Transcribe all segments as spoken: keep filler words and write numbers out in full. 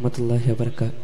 വറഹ്മത്തുള്ളാഹി വബറകാതുഹു.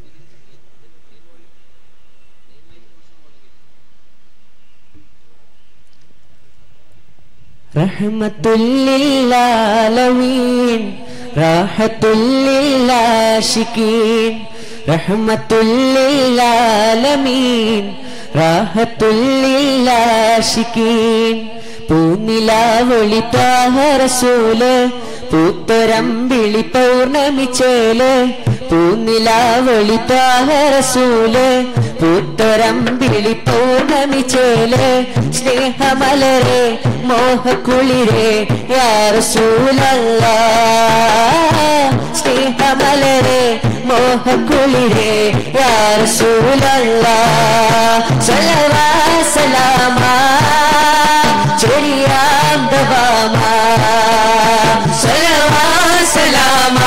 റഹ്മത്തുൽ ലിൽ ആലമീൻ റാഹത്തുൽ ലിൽ ആശികീൻ റഹ്മത്തുൽ ലിൽ ആലമീൻ റാഹത്തുൽ ലിൽ ആശികീൻ പൂനിലാവൊളി ത്വാഹ റസൂല് പൂത്തൊരമ്പിളി പൗർണമി ചേല് പൂനിലാവൊളി ത്വാഹ റസൂല് പൂത്തൊരമ്പിളി പൗർണമി ചേല് സ്നേഹമലരെ മോഹക്കുളിരെ യാ റസൂലല്ലാഹ് സ്നേഹമലരെ മോഹക്കുളിരെ യാ റസൂലല്ലാഹ് സ്വല്ലല്ലാഹു സലാമ ചൊരിയാം ദവാമ സ്വല്ലല്ലാഹു സലാമ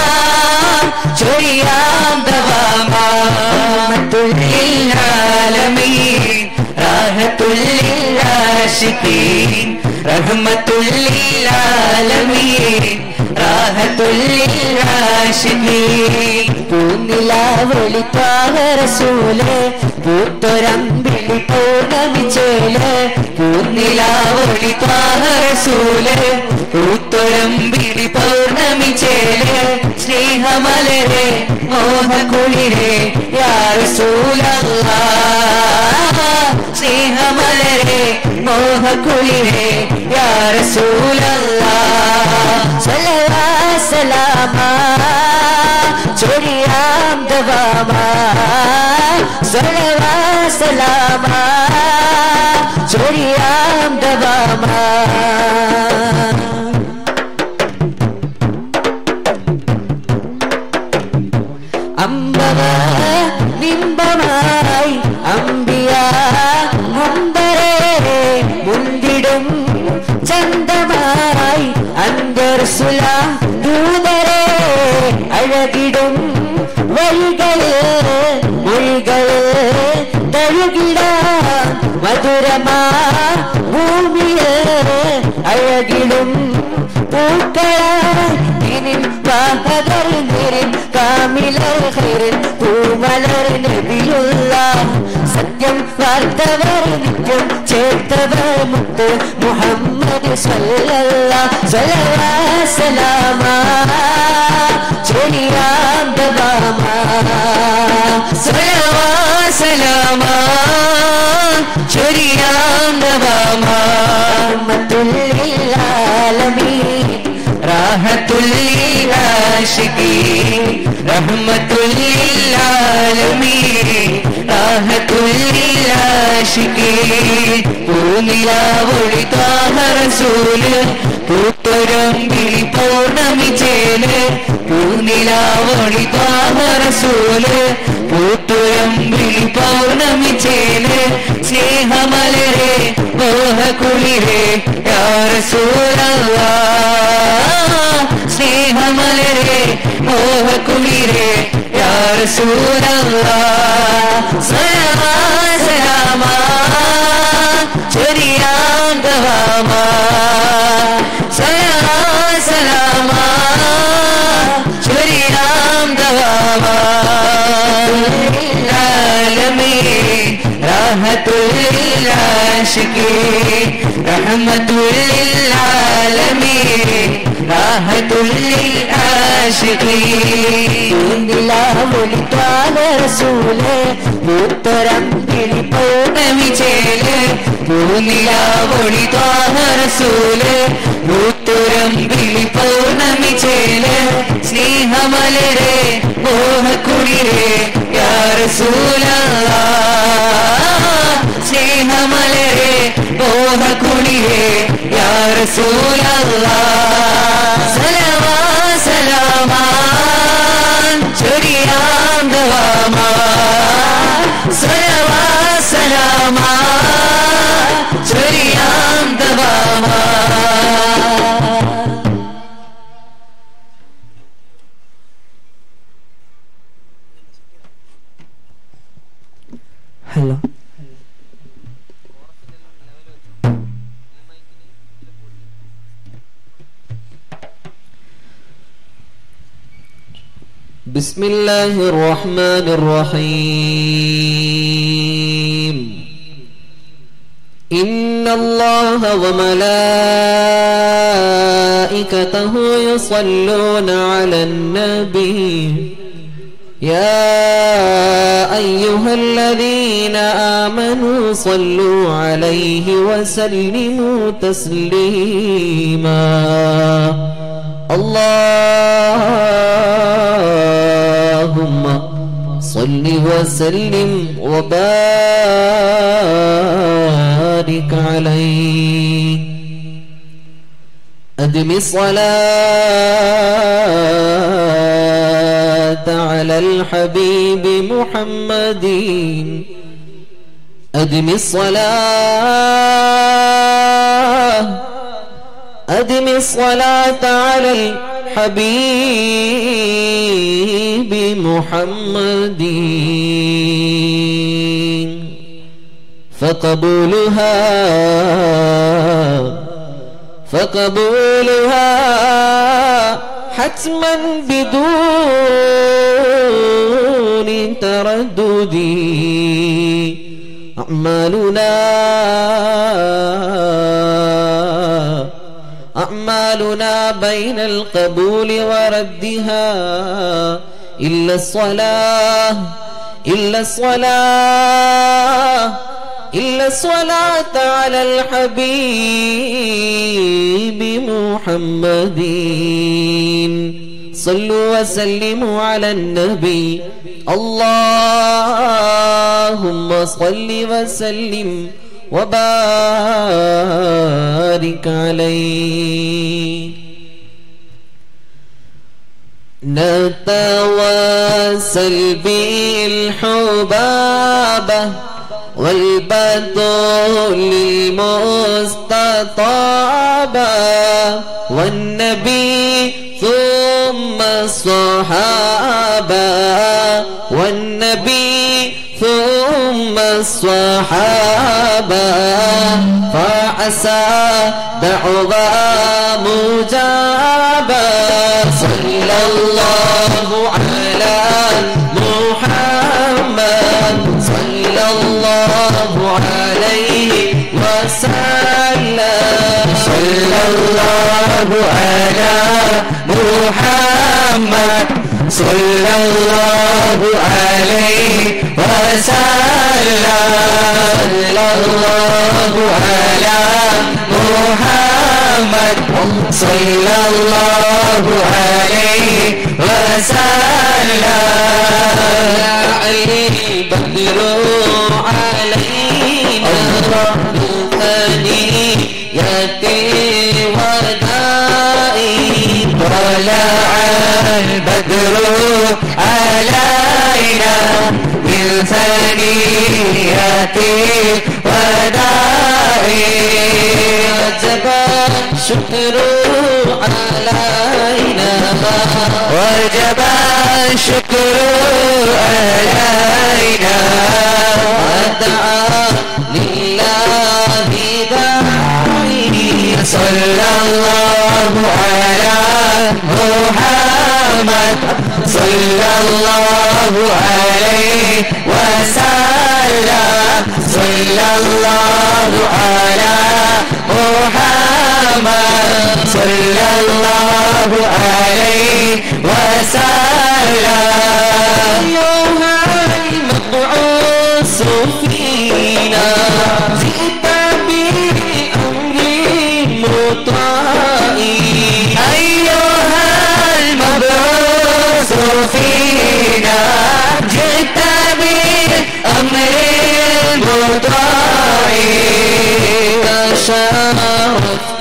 ചൊരിയാം ദവാമ റഹ്മത്തുൽ ലിൽ ആലമീൻ റാഹത്തുൽ ലിൽ ആശികീൻ റഹ്മത്തുൽ ലിൽ ആലമീൻ റാഹത്തുൽ ലിൽ ആശികീൻ പൂനിലാവൊളി ത്വാഹ റസൂല് പൂത്തൊരമ്പിളി പൗർണമി ചേല് പൂനിലാവൊളി ത്വാഹ റസൂല് പൂത്തൊരമ്പിളി പൗർണമി ചേല് സ്നേഹമലരെ മോഹക്കുളിരെ യാ റസൂലല്ലാഹ് സ്നേഹമലരെ മോഹക്കുളിരെ യാ റസൂലല്ലാഹ് സ്വല്ലല്ലാഹു സലാമ ചൊരിയാം ദവാമ സ്വല്ലല്ലാഹു സലാമ ചൊരിയാം ദവാമ അമ്പവ നിമ്പമായി അമ്പിയ മുമ്പരേ മുന്തിടും ചന്തമായി അന്തർസുല ദൂതരേ അഴകിടും വഴികള് മൊഴികള് തഴുകിട മധുരമാ ഭൂമിയ് അഴകിടും പൂക്കളായി നിൻ വാഹകർ നിരിൻ കാമിലർ ഖൈറിൻ പൂമലർ നബിയുള്ളാഹ് സത്യം വാർത്തവർ നിത്യം ചേർത്തവർ മുത്ത് മുഹമ്മദ് സ്വല്ലല്ലാഹു സ്വല്ലല്ലാഹു സലാമ ചൊരിയാം ദവാമ സ്വല്ലല്ലാഹു സലാമ ചൊരിയാം ദവാമ റഹ്മത്തുൽ ലിൽ ആലമീൻ റാഹത്തുൽ ലിൽ ആശികീൻ റഹ്മത്തുൽ ലിൽ ആലമീൻ റാഹത്തുൽ ലിൽ ആശികീൻ പൂനിലാവൊളി ത്വാഹ റസൂല് പൂത്തൊരമ്പിളി പൗർണമി ചേല് പൂനിലാവൊളി ത്വാഹ റസൂല് പൂത്തൊരമ്പിളി പൗർണമി ചേല് സ്നേഹമലരെ മോഹക്കുളിരെ യാ റസൂലല്ലാഹ് സ്നേഹമലരെ മോഹക്കുളിരെ യാ റസൂലല്ലാഹ് സ്വല്ലല്ലാഹു സലാമ ചൊരിയാം ദവാമ സ്വല്ലല്ലാഹു സലാമ ചൊരിയാം ദവാമ ആലമീൻ റാഹത്തുൽ ലിൽ ആശികീൻ റഹ്മത്തുൽ ലിൽ ആലമീൻ റാഹത്തുൽ ലിൽ ആശികീൻ പൂനിലാവൊളി ത്വാഹ റസൂല് പൂത്തൊരമ്പിളി പൗർണമി ചേല് പൂനിലാവൊളി ത്വാഹ റസൂല് പൂത്തൊരമ്പിളി പൗർണമി ചേല് സ്നേഹമലരെ മോഹക്കുളിരെ യാ റസൂലല്ലാഹ് സ്നേഹമലരെ മോഹക്കുളിരെ യാ റസൂലല്ലാഹ് സ്വല്ലല്ലാഹു സലാമ ചൊരിയാം ദവാമ സ്വല്ലല്ലാഹു സലാമ ചൊരിയാം ദവാമ hello بسم الله الرحمن الرحيم إن الله وملائكته يصلون على النبي يا أيها الذين آمنوا صلوا عليه وسلموا تسليما اللهم صل وسلم وبارك عليه أدم الصلاة على الحبيب محمد أدم الصلاة أدم الصلاة على الحبيب محمد فقبولها فقبولها حتما بدون تردد أعمالنا أعمالنا بين القبول وردها إلا الصلاة إلا الصلاة إلا الصلاة على الحبيب محمد صلوا وسلموا على النبي اللهم صل وسلم وبارك عليه نتواصل بالحبابة والبدول المستطابة والنبي ثم الصحابة والنبي ثم الصحابة فعسى دعوى مجابة صلى الله على محمد صلى الله عليه وسلم صلى الله على محمد صلى الله عليه وسلم صلى الله على محمد صلى الله عليه وسلم البدر علينا بثنية الوداع طلع البدر علينا من ثنية الوداع وجب الشكر علينا وجب الشكر علينا ودعا لله داعي صلى الله على محمد صلى الله عليه وسلم صلى الله على محمد صلى الله عليه وسلم أيها المبعوث فينا جئت بأمر مطاع أيها المبعوث فينا جئت بأمر مطاع شرفت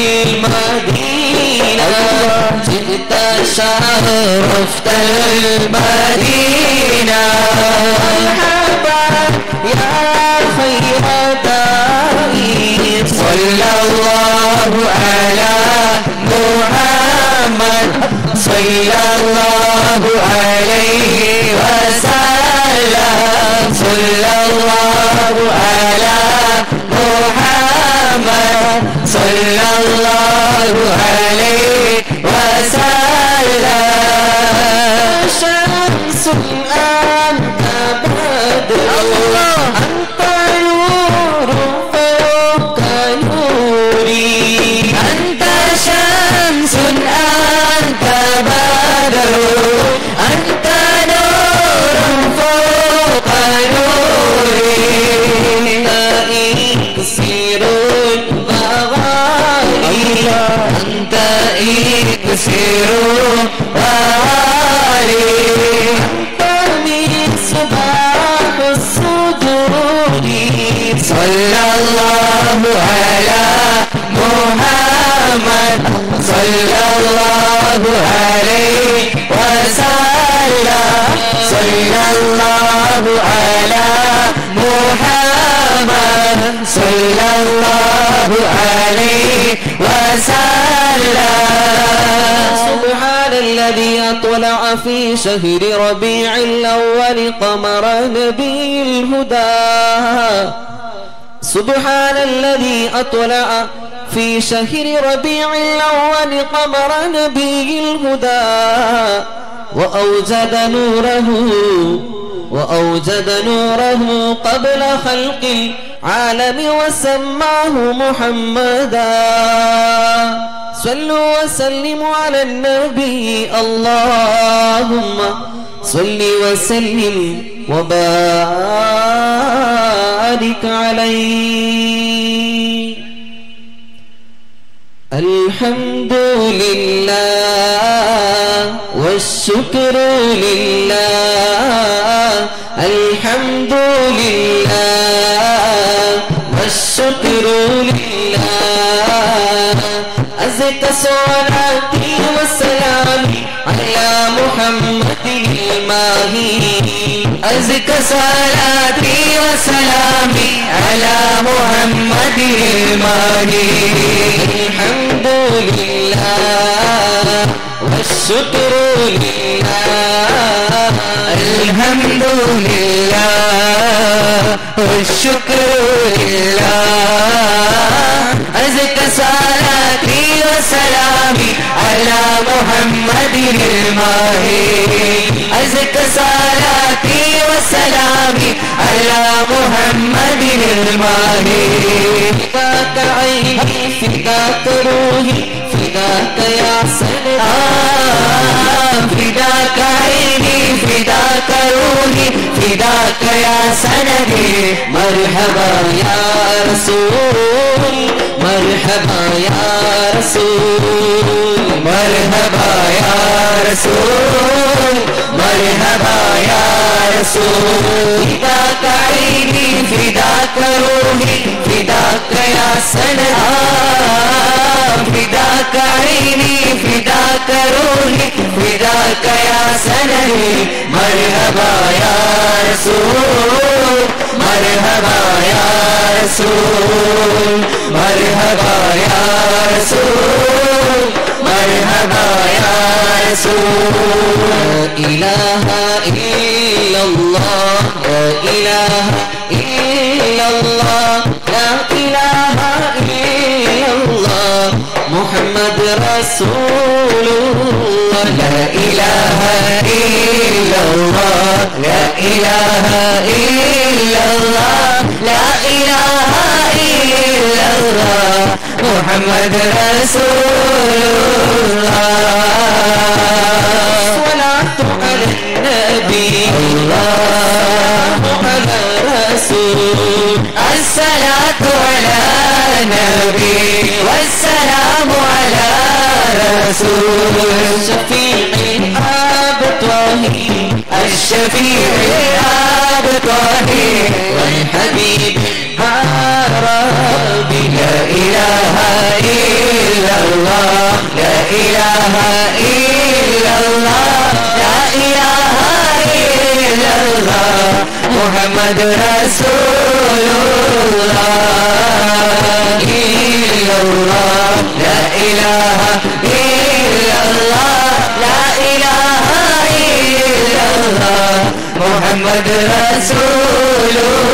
المدينة جئت شرفت المدينة مرحبا يا خير داعي صلى الله على محمد صلى الله عليه وسلم صلى الله على محمد صلى الله عليه وسلم أنت بدر أنت نور فوق نوري أنت شمس أنت بدر أنت نور فوق نوري إكسير البغالي أنت إكسير وغالي أنت مصباح الصدور صلى الله على محمد صلى الله عليه وسلم صلى الله على محمد صلى الله عليه وسلم سبحان الذي أطلع في شهر ربيع الأول قمر نبي الهدى سبحان الذي أطلع في شهر ربيع الأول قمر نبي الهدى وأوجد نوره وأوجد نوره قبل خلق العالم وسماه محمدا صلوا وسلموا على النبي اللهم صل وسلم وبارك عليه الحمد لله والشكر لله الحمد لله والشكر لله أزكى صلاتي وسلامي على محمد الماهي أزكى صلاتي وسلامي على محمد الماهي الحمد لله والشكر لله الحمد لله والشكر لله أزكى صلاتي وسلامي على محمد الماهي أزكى صلاتي وسلامي على محمد الماهي فداك عيني فداك روحي فداك يا سلام فداك عيني فداك روحي فداك يا سندي مرحبا يا رسول مرحبا يا رسول مرحبا يا رسول مرحبا يا رسول فداك عيني فداك روحي فداك يا سندي فداك عيني فداك روحي فداك يا سندي مرحبا يا رسول مرحبا يا رسول مرحبا يا رسول مرحبا يا رسول لا إله إلا الله لا إله إلا الله لا إله إلا الله محمد رسول الله لا إله إلا الله لا إله إلا الله لا إله إلا الله محمد رسول الله صلاة على النبي الله على رسول الصلاة على النبي والسلام على رسول الشفيع الآب طاهر الشفيع الآب طاهر والحبيب عربي لا إله إلا الله لا إله إلا الله لا إله إلا الله محمد رسول الله إلا الله لا إله إلا الله لا إله إلا الله محمد رسول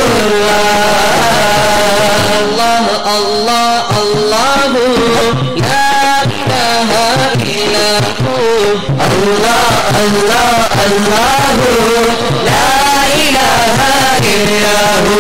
الله الله الله الله لا إله إلا هو Allah Allah Allahu la ilaha illahu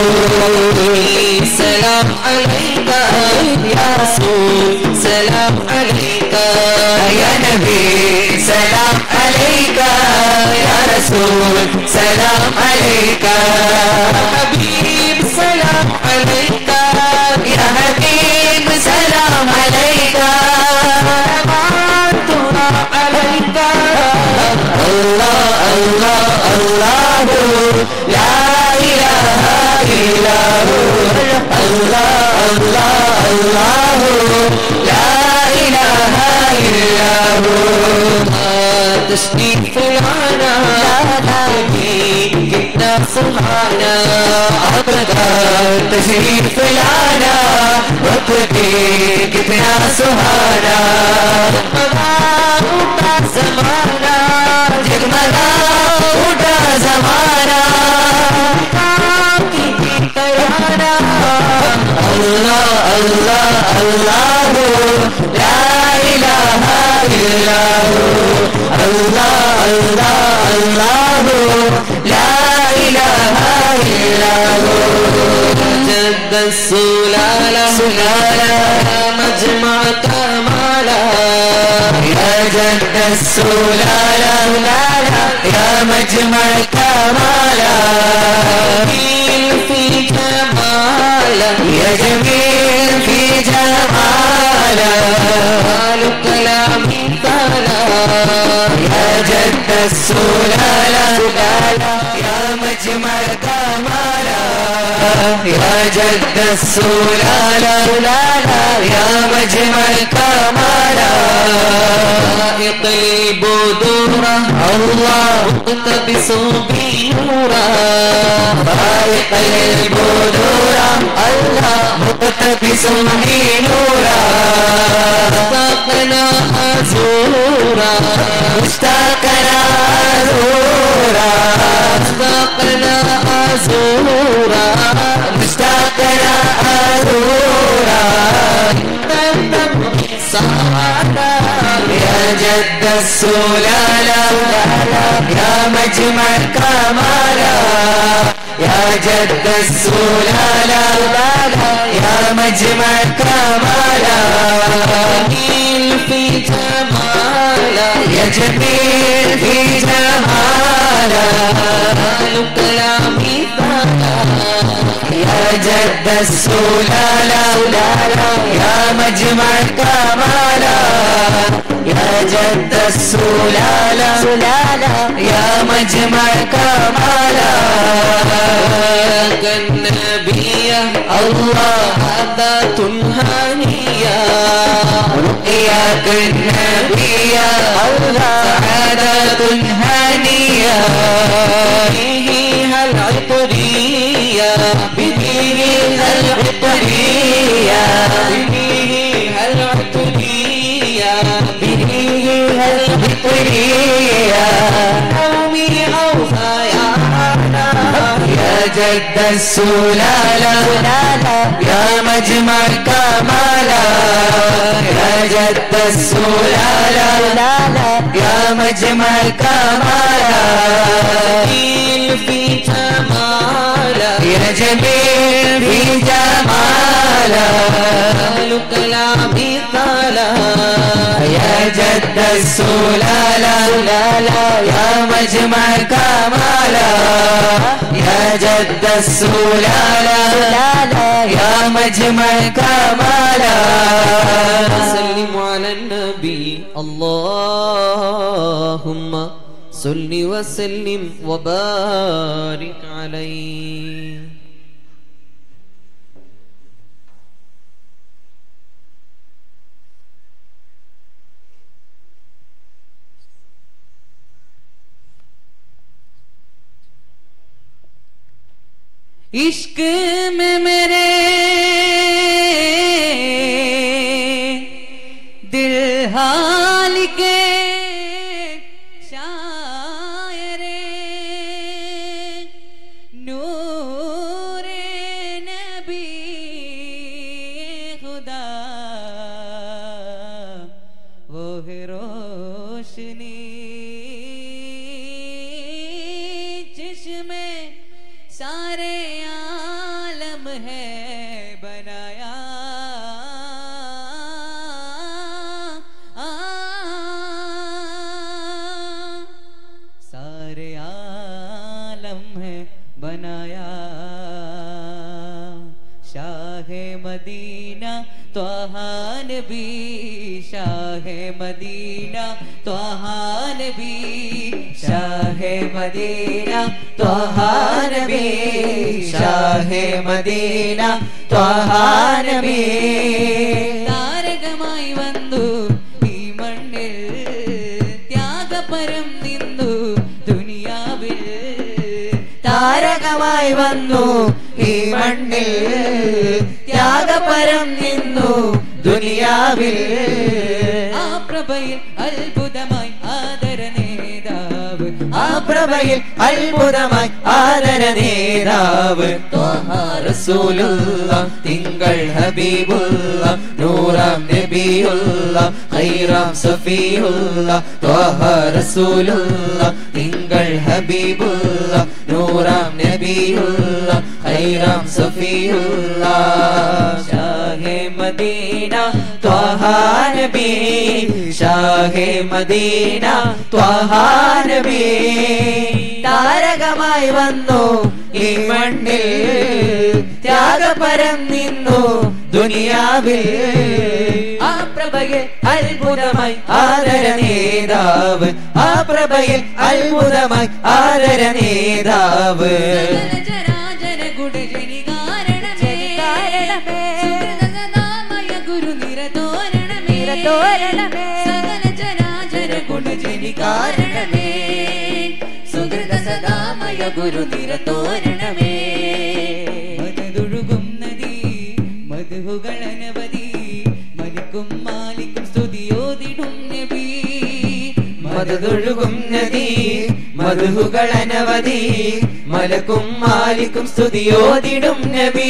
salam alayka ya rasul salam alayka ya nabi salam alayka ya rasul salam alayka habib salam alayka ya habib salam alayka amanatuna alayka Allah Allah Allahu la ilaha illahu Allah Allah Allahu la ilaha illahu تشريف لنا كنا سبحانا أبدا تشريف لنا وقتي كتنا سهانا جگمگا زمانا جگمگا اٹھا زمانہ ترانا اللہ اللہ اللہ لا الہ الا ہو اللہ اللہ اللہ لا الہ الا ہو جد السلالة سلالة مجمع كمالا يا جد السلالة يا مجمع كمالا جميل في جمالا يا جميل في جمالا قال كلامي مثالا يا جد السلالة يا مجمع كمالا يا جد السلالة يا مجمع كمالا اقلب دورا الله اقتبسوا بنورا فائق البدور الله مقتبس نورا اشتقنا أزورا مشتاقنا زورا اشتقنا أزورا مشتاقنا زورا سعادا يا جد السلالة يا مجمع كمالا يا جد السلالة يا مجمع كمالا جميل في جمالا يا جميل في جمالا قال كلامي ثالا يا جد السلالة يا مجمع كمالا يا جد السلالة يا مجمع كمالا كالنبي الله هذا تنهانيا رؤياك النبي الله سعادة هانية به هل عطريا به العطرية به هل عطريا به العطرية قومي أوفى يا يا جد السلالة يا مجمع كمالا يا جد السلالة يا مجمع كمالا جميل في جمالا يا جميل في جمالا قال كلامي ثالا يا جد السلالة يا مجمع كمالا يا جد السلالة يا مجمع كمالا سلم على النبي اللهم صل وسلم وبارك عليه इश्क में मेरे दिल हाल के शायरे नूरे नबी खुदा वो है रोशनी में सारे आलम है बनाया आ, सारे आलम है बनाया शाहे मदीना त्वहा नबी शाहे मदीना त्वहा नबी शाहे मदीना त्वहा नबी शाहे मदीना त्वहा नबी താരകമായി വന്നു ഈ മണ്ണിൽ ത്യാഗപരം നിന്നു ദുനിയാവിൽ താരകമായി വന്നു ഈ മണ്ണിൽ ത്യാഗപരം നിന്നു ദുനിയാവിൽ ആ പ്രഭയിൽ അത്ഭുതമായി ആദര നേതാവ് ആ പ്രഭയിൽ അത്ഭുതമായി ആദര നേതാവ് ത്വഹ റസൂലുള്ള തിങ്കൾ ഹബീബുള്ള നൂറാം നബിയുള്ള ഖൈറാം സഫീഉള്ള ത്വഹ റസൂലുള്ള തിങ്കൾ ഹബീബുള്ള നൂറാം നബിയുള്ള ഖൈറാം സഫീഉള്ള ഷാഹെ മദീന ത്വഹാ നബി ഷാഹെ മദീന ത്വഹാ നബി താരകമായി വന്നു ഈ മണ്ണിൽ ത്യാഗപരം നിന്നു ദുനിയാവിൽ ആ പ്രഭയിൽ അത്ഭുതമായി ആദര നേതാവ് ആ പ്രഭയിൽ അത്ഭുതമായി ആദര നേതാവ് ചരാചര ഗുണജനി കാരണമേ സുഹൃതസദാമയ ഗുരു നിരതോരണമേ സകല ചരാചര ഗുണജനി കാരണമേ സുഹൃതസദാമയ ഗുരു നിരതോരണമേ മദദുഴുകും നദി മദ്ഹുകളനവധി മലിക്കും മാലിക്കും സ്തുതിയോതിടും നബി മദദുഴുകും നദി മദ്ഹുകളനവധി മലക്കും മാലിക്കും സ്തുതിയോതിടും നബി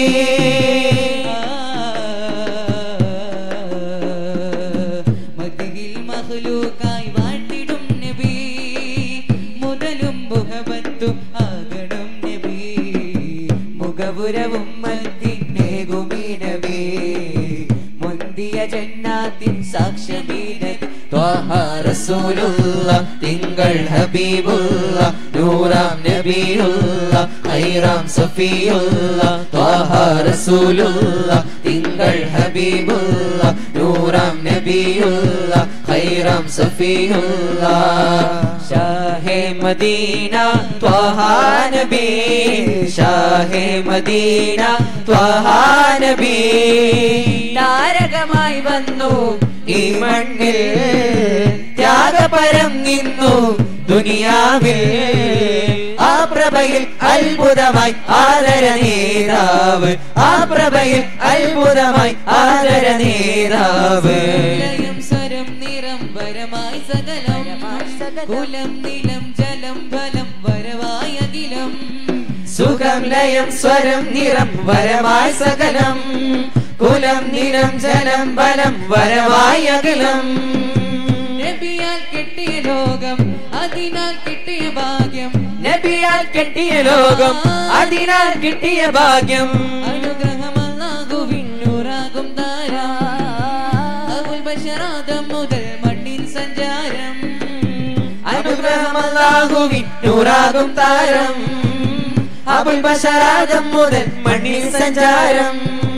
മദ്ഹിൽ മഖ്ലൂഖായി വാഴ്ത്തിടും നബി മുതലും മുഹബത്തും ആകണം നബി മുഖപുരവും മത്തിനേകുമീ നബി മുന്തിയ ജന്നാത്തിൻ സാക്ഷ്യമീ നബി ത്വഹ റസൂലുള്ള തിങ്കൾ ഹബീബുള്ള നൂറാം നബിയുള്ള ഖൈറാം സഫീഉള്ള ത്വഹ റസൂലുള്ള തിങ്കൾ ഹബീബുള്ള നൂറാം നബിയുള്ള ഖൈറാം സഫീഉള്ള ഷാഹെ മദീന ത്വഹാ നബി ഷാഹെ മദീന ത്വഹാ നബി താരകമായി വന്നു ഈ മണ്ണിൽ ത്യാഗപരം നിന്നു ദുനിയാവിൽ ആ പ്രഭയിൽ അത്ഭുതമായി ആദര നേതാവ് ആ പ്രഭയിൽ അത്ഭുതമായി ആദര നേതാവ് സ്വരം നിറം വരമായി സകലം കുലം നിലം ജലം ഫലം വരവായ അഖിലം സുഖം ലയം സ്വരം നിറം വരമായി സകലം കുലം നിലം ജലം ബലം വരവായ അഖിലം നബിയാൽ കിട്ടിയ ലോകം അതിനാൽ കിട്ടിയ ഭാഗ്യം നബിയാൽ കിട്ടിയ ലോകം അതിനാൽ കിട്ടിയ ഭാഗ്യം അനുഗ്രഹം അല്ലാഹുവിൻ നൂറാകും താരം അബുൽ ബശറാദം മുതൽ മണ്ണിൽ സഞ്ചാരം അനുഗ്രഹം അല്ലാഹുവിൻ നൂറാകും താരം അബുൽ ബശറാദം മുതൽ മണ്ണിൽ സഞ്ചാരം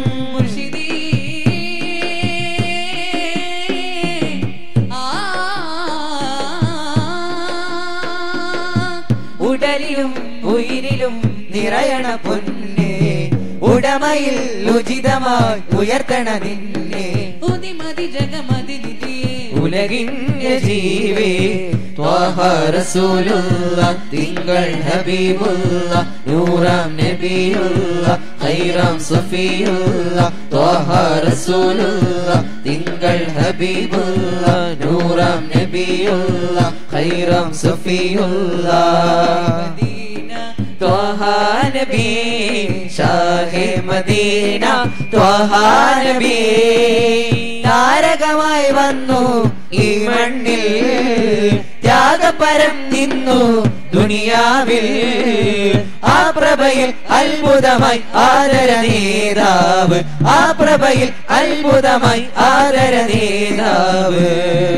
ഉടലിലും ഉയിരിലും നിറയണ പൊന്നെ ഉടമയിൽ ഉചിതമായി ഉയർത്തണ നിന്നെ ഉദിമതി ജഗമതി ഉലകിന്റെ ജീവേ ത്വഹ റസൂലുള്ള തിങ്കൾ ഹബീബുള്ള നൂറാം നബിയുള്ള ഖൈറാം സഫീഉള്ള ത്വഹ റസൂലുള്ള തിങ്കൾ ഹബീബുള്ള നൂറാം നബിയുള്ള ഖൈറാം സഫീഉള്ള മദീന ത്വഹ നബി ഷാഹെ മദീന ത്വഹ നബി താരകമായി വന്നു ഈ മണ്ണിൽ ത്യാഗപരം നിന്നു ദുനിയാവിൽ ആ പ്രഭയിൽ അത്ഭുതമായി ആദര നേതാവ് ആ പ്രഭയിൽ അത്ഭുതമായി ആദര നേതാവ്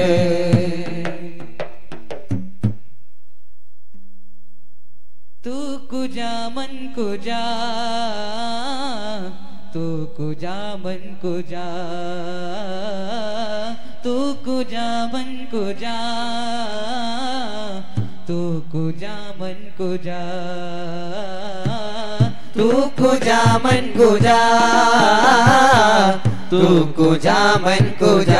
तू कुजा मन कुजा तू कुजा मन कुजा तू कुजा मन कुजा तू कुजा मन कुजा तू कुजा मन कुजा तू कुजा मन कुजा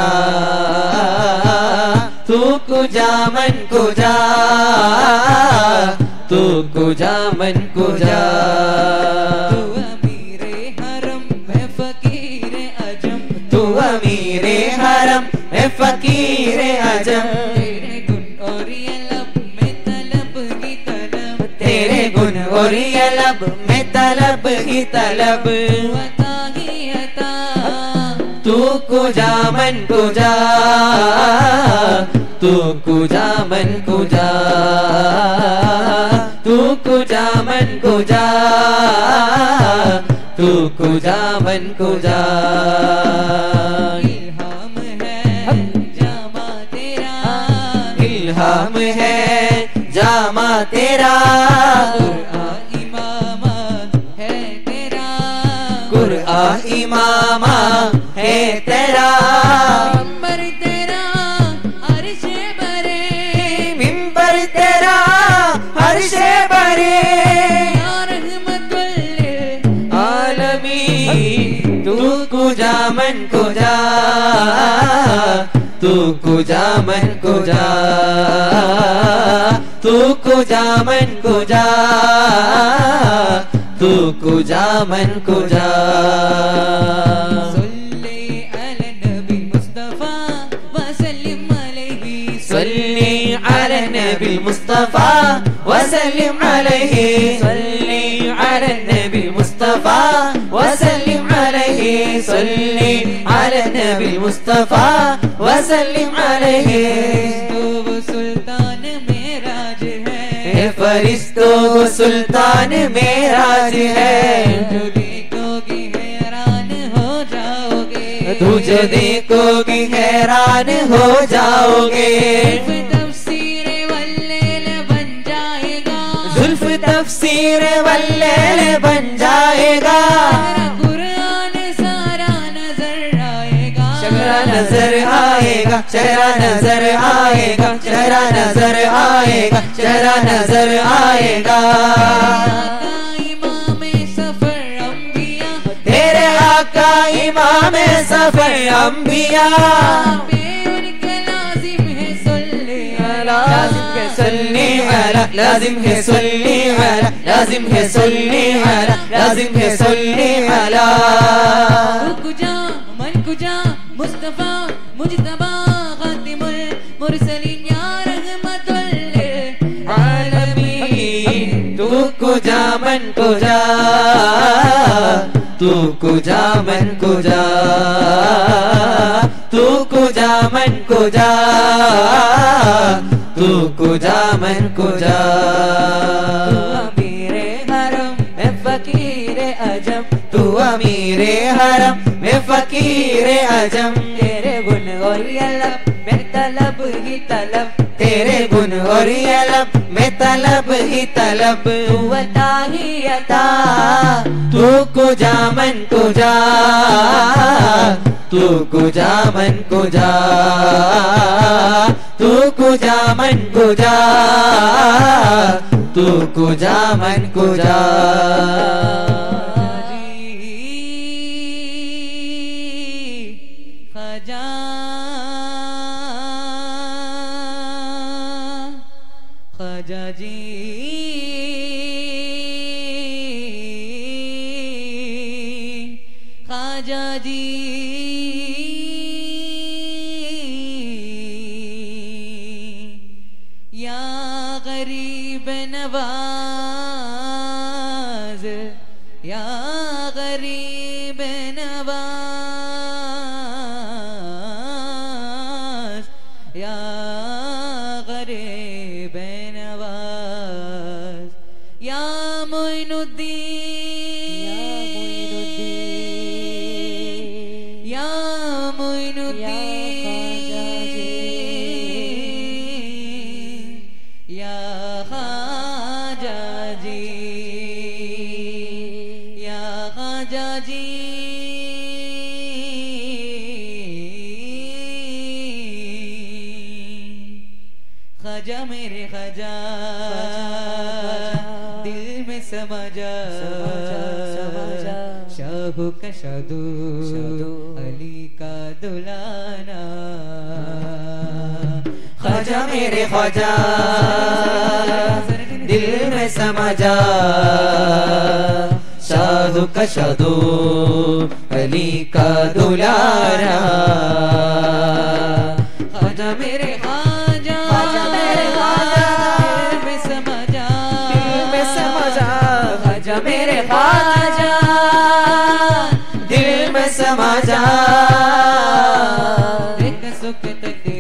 तू कुजा मन कुजा तू कुजा मन कुजा तू अमीरे हरम मैं फकीरे अजम तू अमीरे हरम मैं फकीरे अजम तेरे गुण और ये लब में तलब ही तलब तेरे गुण और ये लब में तलब ही तलब अता ही अता तू कुजा मन कुजा तू कुजा मन कुजा तू कुजा मन कुजा तू कुजा मन कुजा इल्हाम है जामा तेरा इल्हाम है जामा तेरा कुरआन इमामा है तेरा कुरआन इमामा है तेरा मिंबर तेरा अर्श बरे मिंबर तेरा अर्श बरे या रहमतुल आलमीन तू कुजा मन कुजा तू कुजा मन कुजा तू कुजा मन कुजा तू कुजा मन कुजा सल्ली अला नबी मुस्तफा वसल्लिम अलैहि सल्ली अला नबी मुस्तफा वसल्लिम अलैहि सल्ली अला नबी मुस्तफा वसल्लिम अलैहि सल्ली अला नबी मुस्तफा वसल्लिम अलैहि तो वो सुल्तान मेराज है फरिश्तों को सुल्तान मेराज है जो देखोगी हैरान हो जाओगे तुझे देखोगी हैरान हो जाओगे तफसीर वल्लैल बन जाएगा जुल्फ तफसीर वल्लैल बन जाएगा कुरान सारा नजर आएगा चेहरा नजर आएगा चेहरा नजर आएगा चेहरा नजर आएगा चेहरा नजर आएगा इमाम सफर अंबिया तेरे आका इमाम सफर अंबिया उनके लाजिम है सल्ले अला लाजिम है सल्ले अला लाजिम है सल्ले अला लाजिम है सल्ले अला लाजिम है सल्ले अला कुजा मन कुजा मुस्तफा मुजतबा खातिमुल मुरसलीन या रहमतुल आलमीन तू कुजा मन कुजा तू कुजा मन कुजा तू कुजा मन कुजा तू कुजा मन कुजा अमीरे हरम मैं फकीरे अजम तू अमीरे हरम मैं फकीरे अजम तेरे गुण और ये लब मैं तलब ही तलब तेरे गुण और ये लब मैं तलब ही तलब तू अता ही अता तू कुजा मन कुजा तू कुजा मन कुजा तू कुजा मन कुजा तू कुजा मन कुजा खजा खजा जी खाजा जी या गरीब नवाज या गरीब नवाज या गरीब नवाज या मोइनुद्दीन या मोइनुद्दीन या ख्वाजा जी या ख्वाजा जी ख्वाजा मेरे ख्वाजा दिल में समा जा शाहू का शादू अली का दुलाना ख्वाजा मेरे ख्वाजा दिल में समा जा शादू का शादू अली का दुलारा ख्वाजा मेरे ख्वाजा मेरे ख्वाजा दिल में समा जा दिल में समा जा ख्वाजा मेरे ख्वाजा दिल में समा जा देख सुख तके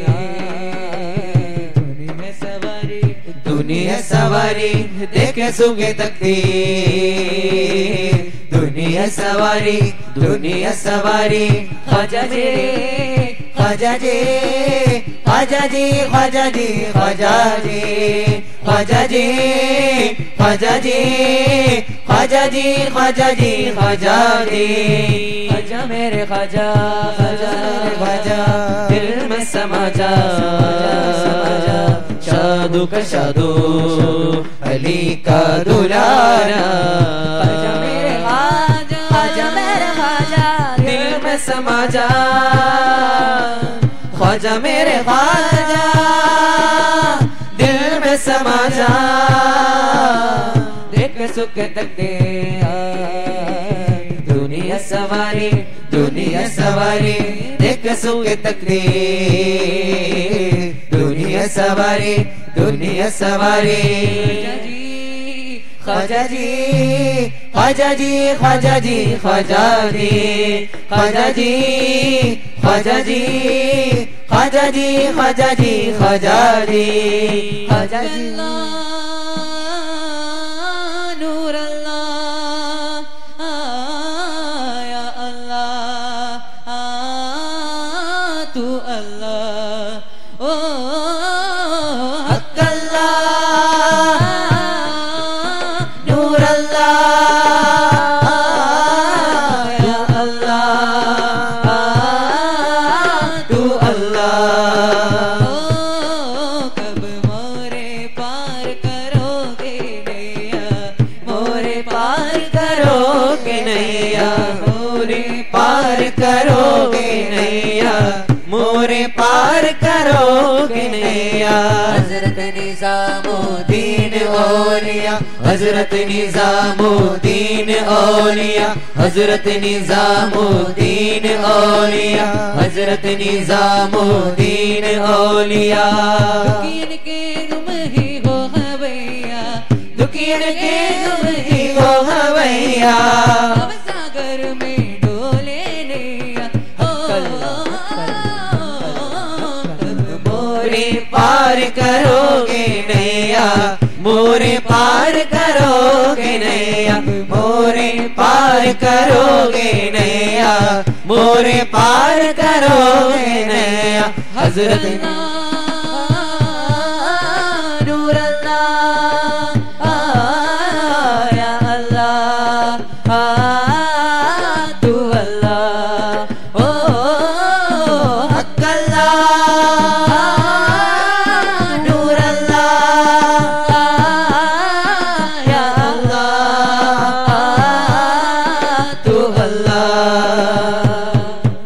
दुनिया सवारी दुनिया सवारी देखे सुगे तकती दुनिया सवारी दुनिया सवारी ख्वाजा जी ख्वाजा जी ख्वाजा जी ख्वाजा जी ख्वाजा जी ख्वाजा जी ख्वाजा जी ख्वाजा जी ख्वाजा जी ख्वाजा जी ख्वाजा मेरे ख्वाजा ख्वाजा मेरे ख्वाजा दिल में समा जा शादू का शादू अली का दुलारा ख्वाजा मेरे ख्वाजा ख्वाजा मेरे ख्वाजा दिल में समा जा ख्वाजा मेरे ख्वाजा दिल में समा जा देख सुख तके दुनिया सवारी दुनिया सवारी देख सुख तकती दुनिया सवारी दुनिया सवारी ख्वाजा जी ख्वाजा जी ख्वाजा जी ख्वाजा जी ख्वाजा जी ख्वाजा जी ख्वाजा जी ख्वाजा जी ख्वाजा जी ख्वाजा जी नूर अल्लाह या अल्लाह तू अल्लाह ओ हक अल्लाह नूर अल्लाह या अल्लाह तू अल्लाह कब मोरे पार करोगे नैया मोरे पार करोगे नैया मोरे पार करोगे नैया मोरे पार करोगे नैया हजरत निजामुद्दीन औलिया हजरत निजामुद्दीन औलिया हजरत निजामुद्दीन औलिया हजरत निजामुद्दीन औलिया दुखियन के तुम ही हो हवैया दुखियन के तुम ही हो हवैया अब सागर में डोले नैया हो मोरे पार करोगे नैया मोरे पार करोगे नैया मोरे पार करोगे नैया मोरे पार करोगे नैया हजरत नूर अल्लाह या अल्लाह तू अल्लाह ओ हक अल्लाह नूर अल्लाह या अल्लाह तू अल्लाह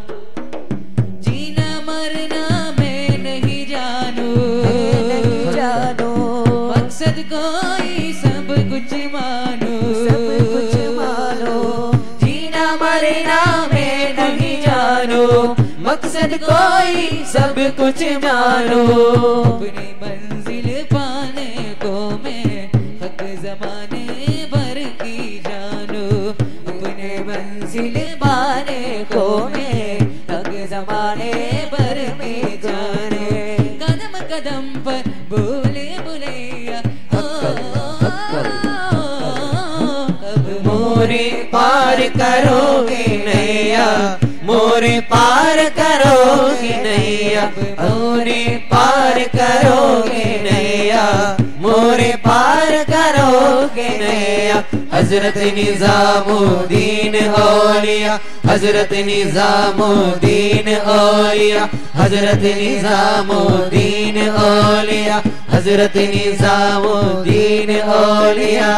जीना मरना मैं नहीं जानू जानो मकसद कोई सब कुछ मानो सब कुछ मानो जीना मरना मैं नहीं जानो मकसद कोई सब कुछ मानो अपनी मंजिल पाने को मैं हक जमाने भर की जानू अपने मंजिल पाने को मैं हक जमाने भर में जाने कदम कदम पर बोले बुलैया हक अल्लाह, हक अल्लाह। मोरे पार करोगे नैया मोरे पार करोगे नैया मोरे पार करोगे नैया मोरे पार करोगे नैया हजरत निजामुद्दीन औलिया हजरत निजामुद्दीन औलिया हजरत निजामुद्दीन औलिया हजरत निजामुद्दीन औलिया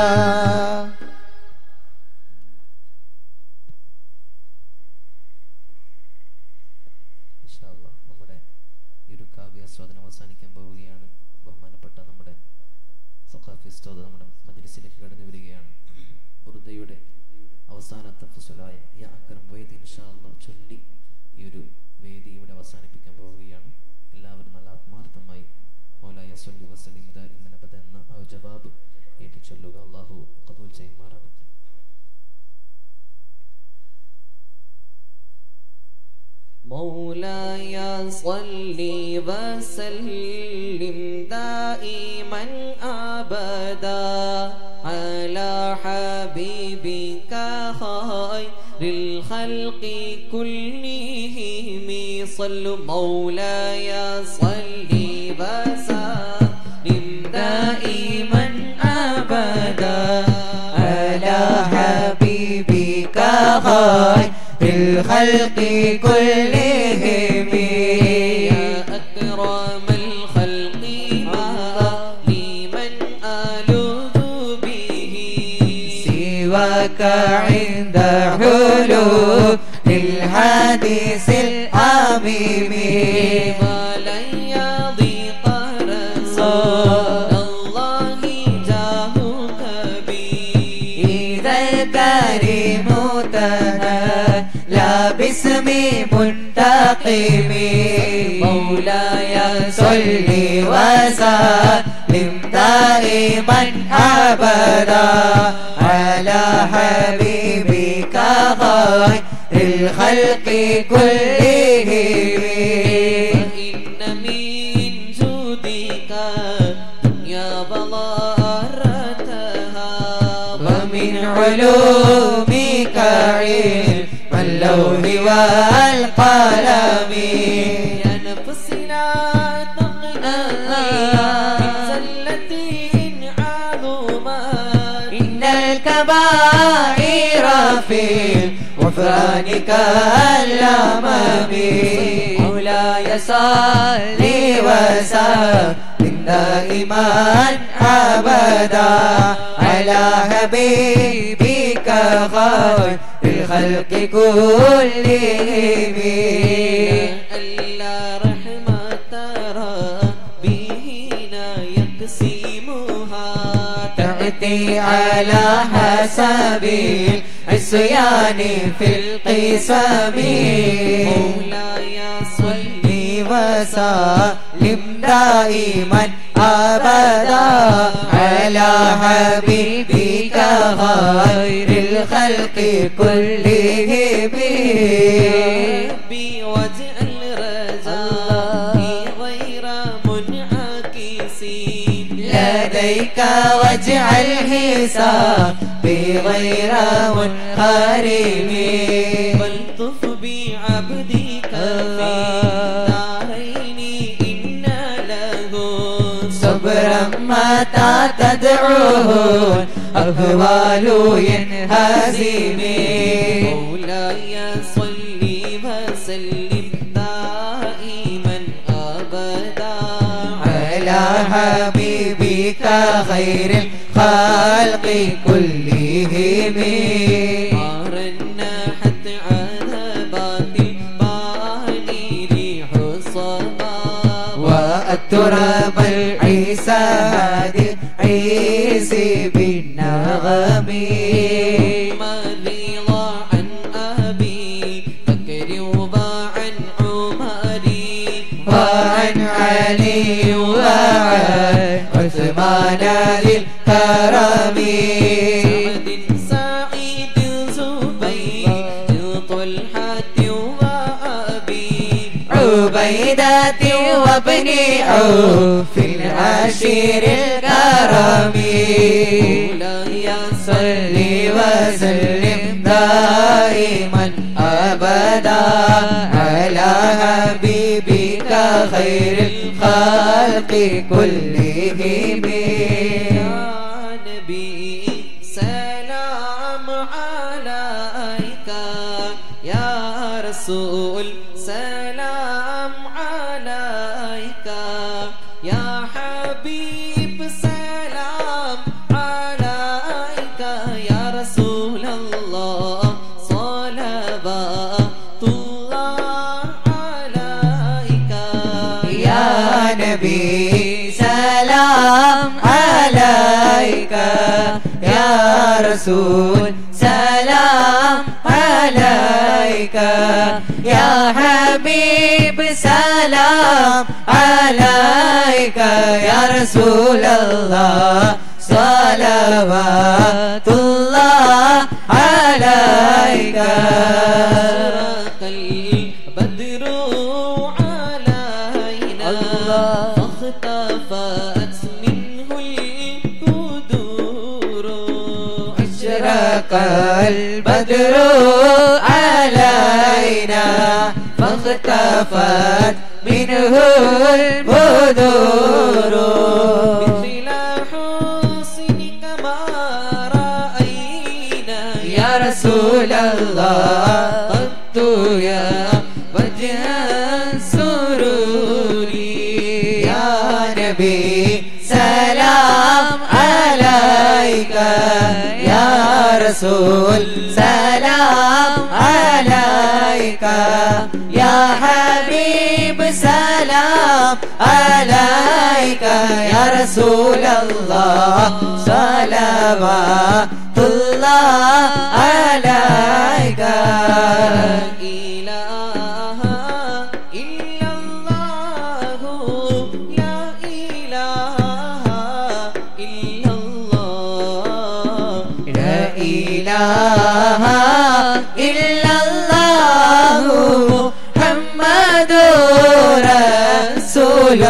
അവസാനത്തെ ഫുസലായ യാ അക്രം വൈദ് ഇൻഷാ അല്ലാഹ് ചൊല്ലി ഈ ഒരു വേദി ഇവിടെ അവസാനിപ്പിക്കാൻ പോവുകയാണ്. എല്ലാവരും നല്ല ആത്മാർത്ഥമായി മൗലായ സ്വല്ലി വസല്ലിം ദായിമൻ അബദ എന്ന ആ ജവാബ് ഏറ്റി ചൊല്ലുക. അല്ലാഹു ഖബൂൽ ചെയ്യുമാറാകട്ടെ. مولاي صل وسلم دائما أبدا على حبيبك خير الخلق كلهم صلوا مولاي صل وسلم دائما أبدا على حبيبك خير الخلق كلهم يا أكرم الخلق ما لمن ألوذ به سواك عند حلول الحديث الحميم ولن يضيق رسول الله جاهك بي إذا الكريم لا باسم منتقم مولاي صل وسلم دائما أبدا على حبيبك خير الخلق كلهم فإن من جودك يا بلارتها ومن علومك علم اللوح والقلم يا نفسي لا تقنطي من زلة عظمت إن الكبائر في الغفران كالأمم مولاي صل وسلم دائما أبدا على حبيبك خير الخلق كلهم ألا رحمة ربنا يقسمها تأتي على حسب العصيان في القسم مولاي صل وسلم دائما أبدا على حبيبك خير الخلق كلهم ربي واجعل رجائي غير منعكسين لديك واجعل حسابي غير منحرم والطف بعبدك في دارين إن له صبرا متى تدعوه أهوال ينهزم مولاي صل وسلم دائما أبدا على حبيبك خير الخلق كلهم رنحت عذبات الباني ريح الصبا والتراب العيسى هادي عيسى بالنغم مريضا عن أبي بكر وعن عمر وعن علي وعن عثمان ذي الكرم سعد سعيد زبير طلحة وأبي عبيدة وابن عوف العشير الكرم مولاي صل وسلم وسلم دائما أبدا على حبيبك خير الخلق كلهم يا نبي سلام عليك يا رسول سلام عليك يا حبيب سلام عليك يا رسول الله صلوات الله عليك يا نبي سلام عليك يا رسول سلام عليك يا حبيب سلام عليك يا رسول الله صلوات الله عليك أشرق البدر علينا فاختفت منه البدور أشرق البدر علينا فاختفت منه البدور مثل حسنك ما رأينا يا رسول الله قط يا وجه السرور يا نبي سلام عليك يا رسول سلام عليك يا حبيب سلام عليك يا رسول الله صلوات الله عليك لا إله إلا الله لا إله إلا الله لا إله إلا الله محمد رسول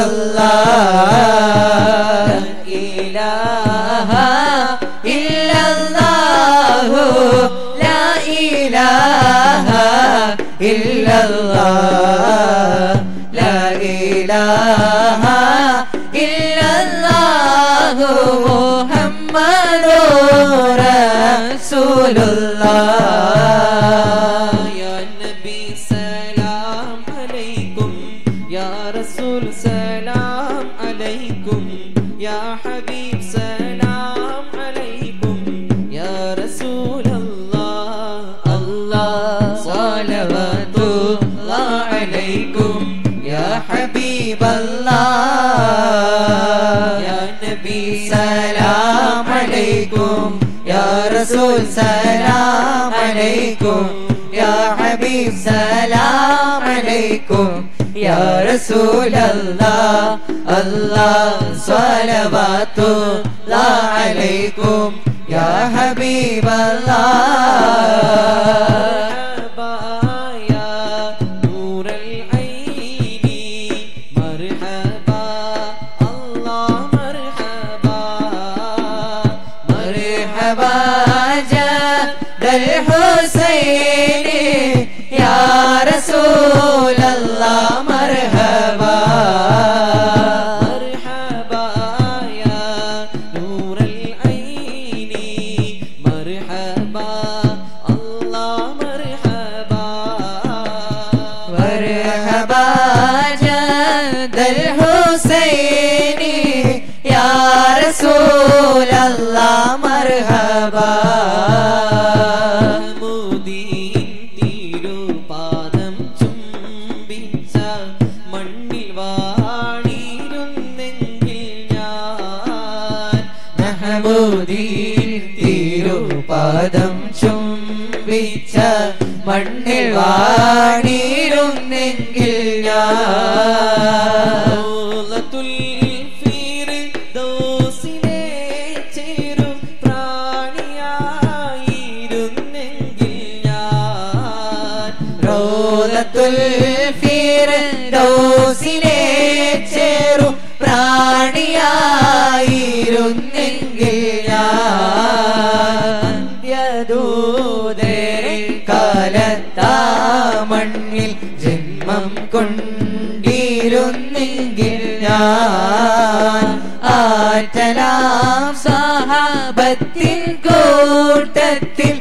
الله لا إله إلا الله لا إله إلا الله لا إله إلا الله محمد رسول الله يا نبي سلام عليكم يا رسول سلام عليكم يا حبيب سلام عليكم يا رسول الله الله صلوات الله عليكم يا حبيب الله يا نبي سلام عليكم يا رسول سلام عليكم يا حبيب سلام عليكم يا رسول الله الله صلوات الله عليكم يا حبيب الله يا نور العين مرحبا الله مرحبا مرحبا جد الحسين يا رسول الله مرحبا مرحبا يا نور العين مرحبا الله مرحبا مرحبا جد الحسين يا رسول الله مرحبا മോദീൻ തിരുപാദം ചുംബിച്ച മണ്ണിൽ വാണിരുന്നെങ്കിൽ ഞാൻ മെഹമൂദീൻ തിരുപാദം ചുംബിച്ച മണ്ണിൽ വാണിരുന്നെങ്കിൽ ഞാൻ റൗളത്തുൽ ഫിർദൗസിലെ ചേരു പ്രാണിയായിരുന്നെങ്കിൽ ഞാൻ റൗളത്തുൽ ഫിർദൗസിലെ ചേരു പ്രാണിയായിരുന്നെങ്കിൽ ഞാൻ അന്ത്യദൂ സ്വഹാബത്തിൻ കൂട്ടത്തിൽ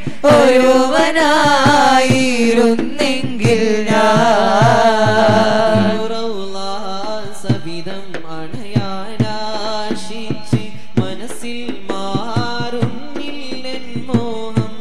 ഒരുവനായിരുന്നെങ്കിൽ ഞാൻ സവിധം അണയാനാശിച്ച് മനസ്സിൽ മാറുന്നില്ലൻ മോഹം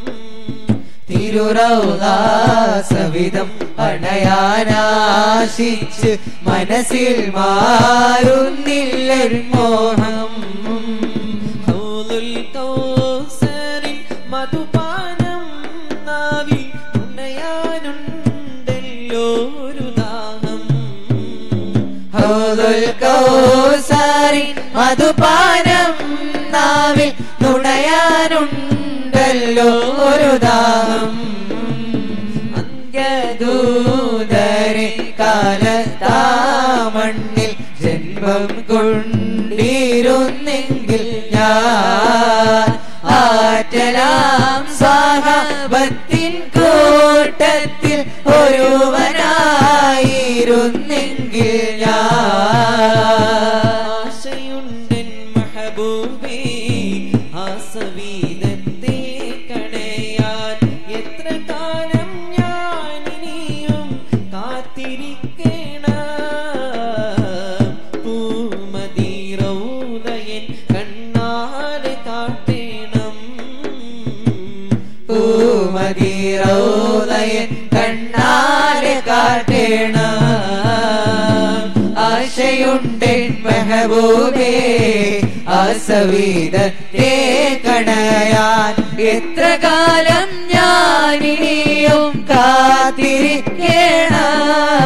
തിരുറൗള സവിധം അണയാനാശിച്ച് മനസ്സിൽ മാറുന്നില്ലൻ മോഹം ഹൗലുൽ കൗസറിൻ മധുപാനം നാവിൽ ഉണയാനുണ്ടല്ലോ ഒരു ദാഹം ഹൗലുൽ കൗസറിൻ മധുപാനം നാവിൽ നുണയാനുണ്ടല്ലോ ഒരു ദാഹം അന്ത്യദൂതരെ കാലത്താമണ്ണിൽ ജന്മം കൊണ്ടിരുന്നെങ്കിൽ ഞാൻ ആറ്റലാം സ്വഹാബത്തിൻ കൂട്ടത്തിൽ ഒരുവനായിരുന്നെങ്കിൽ ഞാൻ ആശയുണ്ടൻ മഹബൂബേ ആ സവീതത്തെ കണയാൻ എത്ര കാലം ഞാൻ ഇനിയും കാത്തിരിക്കണം പൂമദി റൗളയൻ കണ്ണാലെ കാട്ടേണം പൂമദി റൗളയൻ കണ്ണാലെ കാട്ടേണം ആശയുണ്ടൻ മെഹബൂബേ ആ സവീതത്തെ കണയാൻ എത്ര കാലം ഞാൻ ഇനിയും കാത്തിരിക്കണം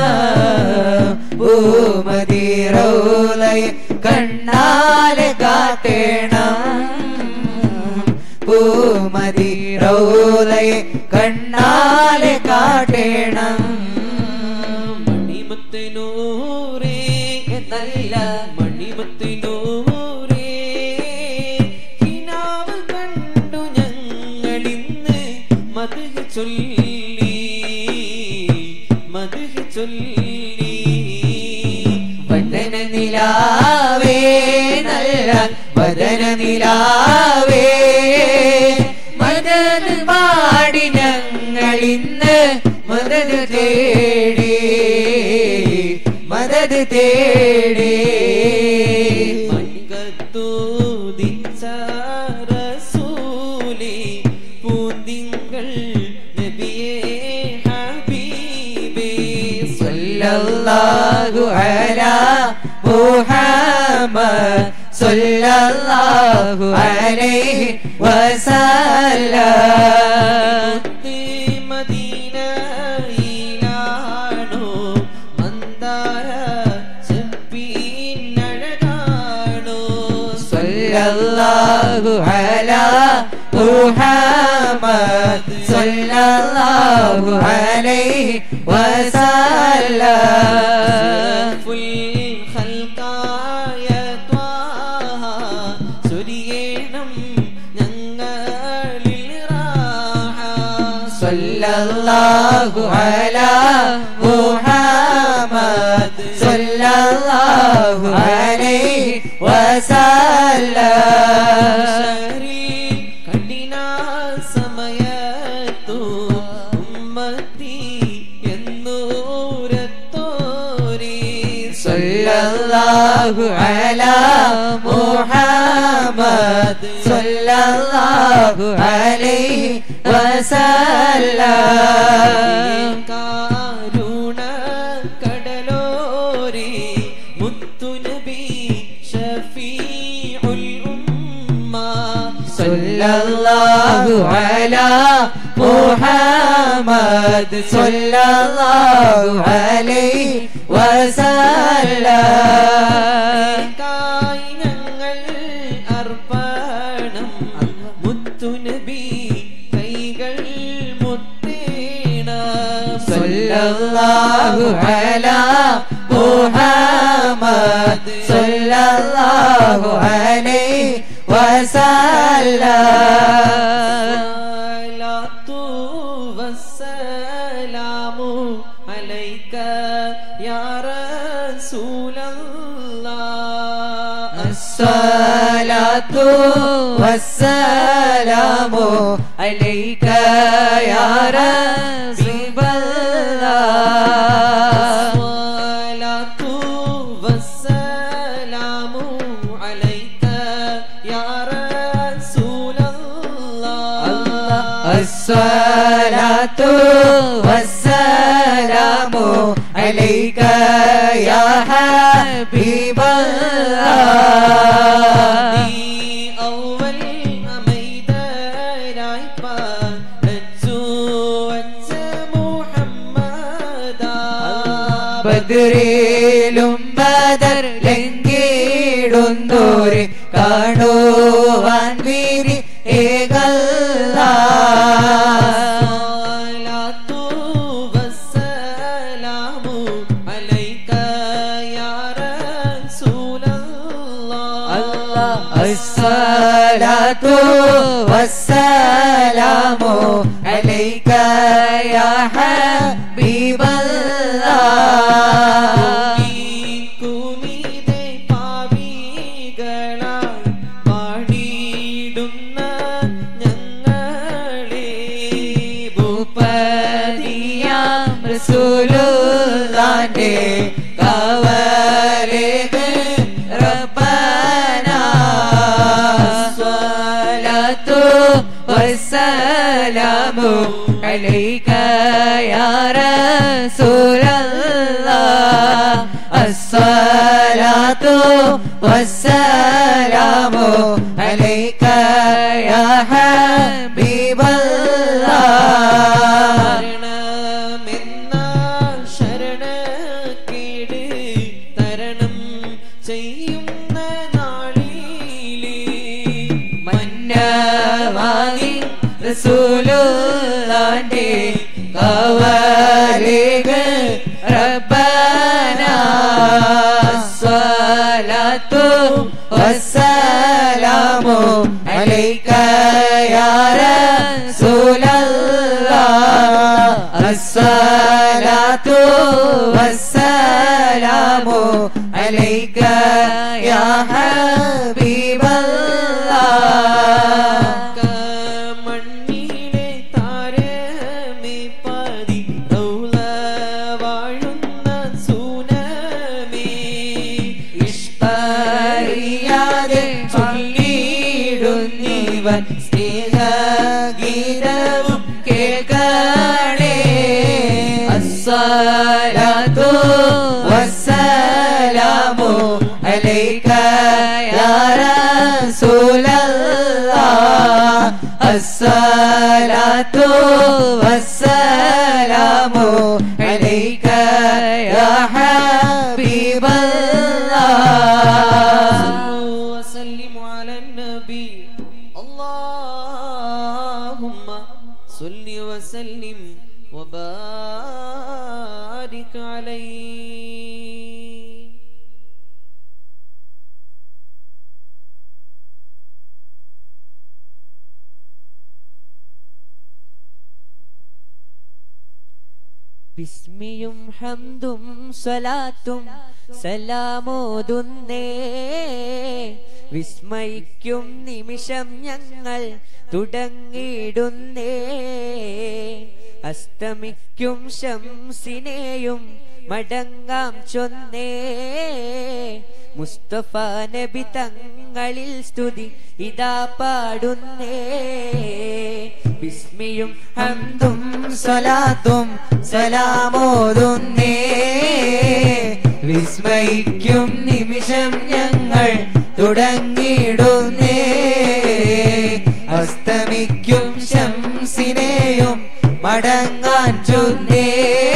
പൂമദി റൗളയൻ കണ്ണാലെ കാട്ടേണം പൂമദി റൗളയൻ കണ്ണാലെ കാട്ടേണം മണിമുത്തിനൂറേ നല്ല മണിമുത്തിനൂറേ കിനാവ് കണ്ടു ഞങ്ങളിന്ന് മദ്ഹ് ചൊല്ലി മദ്ഹ് ചൊല്ലി വദന നിലാവേ നല്ല വദന നിലാവേ മദദ് പാടി ഞങ്ങളിന്ന് മദദ് തേടി മദദ് തേടി മണികത്തൂദിച്ച റസൂലേ പൂന്തിങ്കൾ നബിയേ ഹബീബേ സല്ലല്ലാഹു അലാ മുഹമ്മദ് സല്ലല്ലാഹു അലൈഹി വസല്ലം മദീനയിലാണോ മന്ദാര ചെപ്പിനഴകാണോ സല്ലല്ലാഹു അലാ മുഹമ്മദ് സല്ലല്ലാഹു അലൈഹി വസല്ലം ഫുൽ ഖൽഖായ ത്വാഹ സുരിയേണം ഞങ്ങളിൽ റാഹ സല്ലല്ലാഹു അലാ മുഹമ്മദ് സല്ലല്ലാഹു അലൈഹി വസല്ലം കഠിന സമയത്തു ഉമ്മത്തി എന്നൂരത്തോരേ സല്ലല്ലാഹു അലാ മുഹമ്മദ് സല്ലല്ലാഹു അലൈഹി വസല്ലം കാരുണ കടലോരേ മുത്തുനബി ഷഫീഉൽ ഉമ്മ സല്ലല്ലാഹു അലാ മുഹമ്മദ് സല്ലല്ലാഹു അലൈഹി വസല്ലം കായി ഞങ്ങൾ അർപ്പണം മുത്തുനബി കൈകൾ മുത്തേണം സല്ലല്ലാഹു അലാ മുഹമ്മദ് സല്ലല്ലാഹു അലൈഹി വസല്ലം സ്വലാത്തു വസ്സലാമു അലൈക യാ റസൂലല്ലാഹ് الصلاة Assalatu wassalamu alayka ya Rasulullah. Assalatu wassalamu alayka ya Rasulullah. Assalatu wassalamu alayka ya Habiballah. Ni awwal amaidarai paranju ansa Muhammada. Badrilum badar ലംഘിടുന്നോരെ കാണുവാൻ വിധി ഏകല്ലാ. Assalatu wassalamu alayka ya Habiballah. Kumide pavigalai paadidunna ഞങ്ങളെ ഭൂപതിയാം റസൂലുള്ളാന്റെ കാവലേക് റബ്ബനാ. Wassalamu alayka ya Rasulullah. Assalatu wassalamu alayka ya Habiballah. Sharanamenna sharanakkedu taranam ചെയ്യുന്ന നാളിലെ മന്നവാങ്ങി റസൂലുള്ളാന്റെ കാവലേക് റബ്ബനാ. അസ്സലാത്തു വസ്സലാമു അലൈക യാ റസൂലല്ലാഹ്. അസ്സലാത്തു വസ്സലാമു അലൈക യാ ഹബീബല്ലാഹ്. മണ്ണിലെ താരമേ പതി റൗള വാഴുന്ന സൂനമേ ഇഷ്കറിയാതെ ചൊല്ലിടുന്നിവൻ സ്നേഹഗീതവും കേൾക്കണേ. അസ്സലാത്തു വസ്സലാമു അലൈക യാ റസൂലല്ലാഹ്. അസ്സലാത്തു വസ്സലാമു അലൈക യാ ഹബീബല്ലാഹ്. വസല്ലിമു അലൻ നബി. അല്ലാഹുമ്മ സ്വല്ലി വസല്ലിം വബാരിക് അലൈഹി. ബിസ്മിയും ഹംദും സ്വലാത്തും സലാമോതുന്നേ. വിസ്മയിക്കും നിമിഷം ഞങ്ങൾ തുടങ്ങിടുന്നേ. അസ്തമിക്കും ശംസിനെയും മടങ്ങാം ചൊന്നേ. മുസ്തഫ നബി തങ്ങളിൽ സ്തുതി ഇതാ പാടുന്നേ. ബിസ്മിയും ഹംദും സ്വലാത്തും സലാമോതുന്നേ. വിസ്മയിക്കും നിമിഷം ഞങ്ങൾ തുടങ്ങിടുന്നേ. അസ്തമിക്കും ശംസിനെയും മടങ്ങാൻ ചൊന്നേ.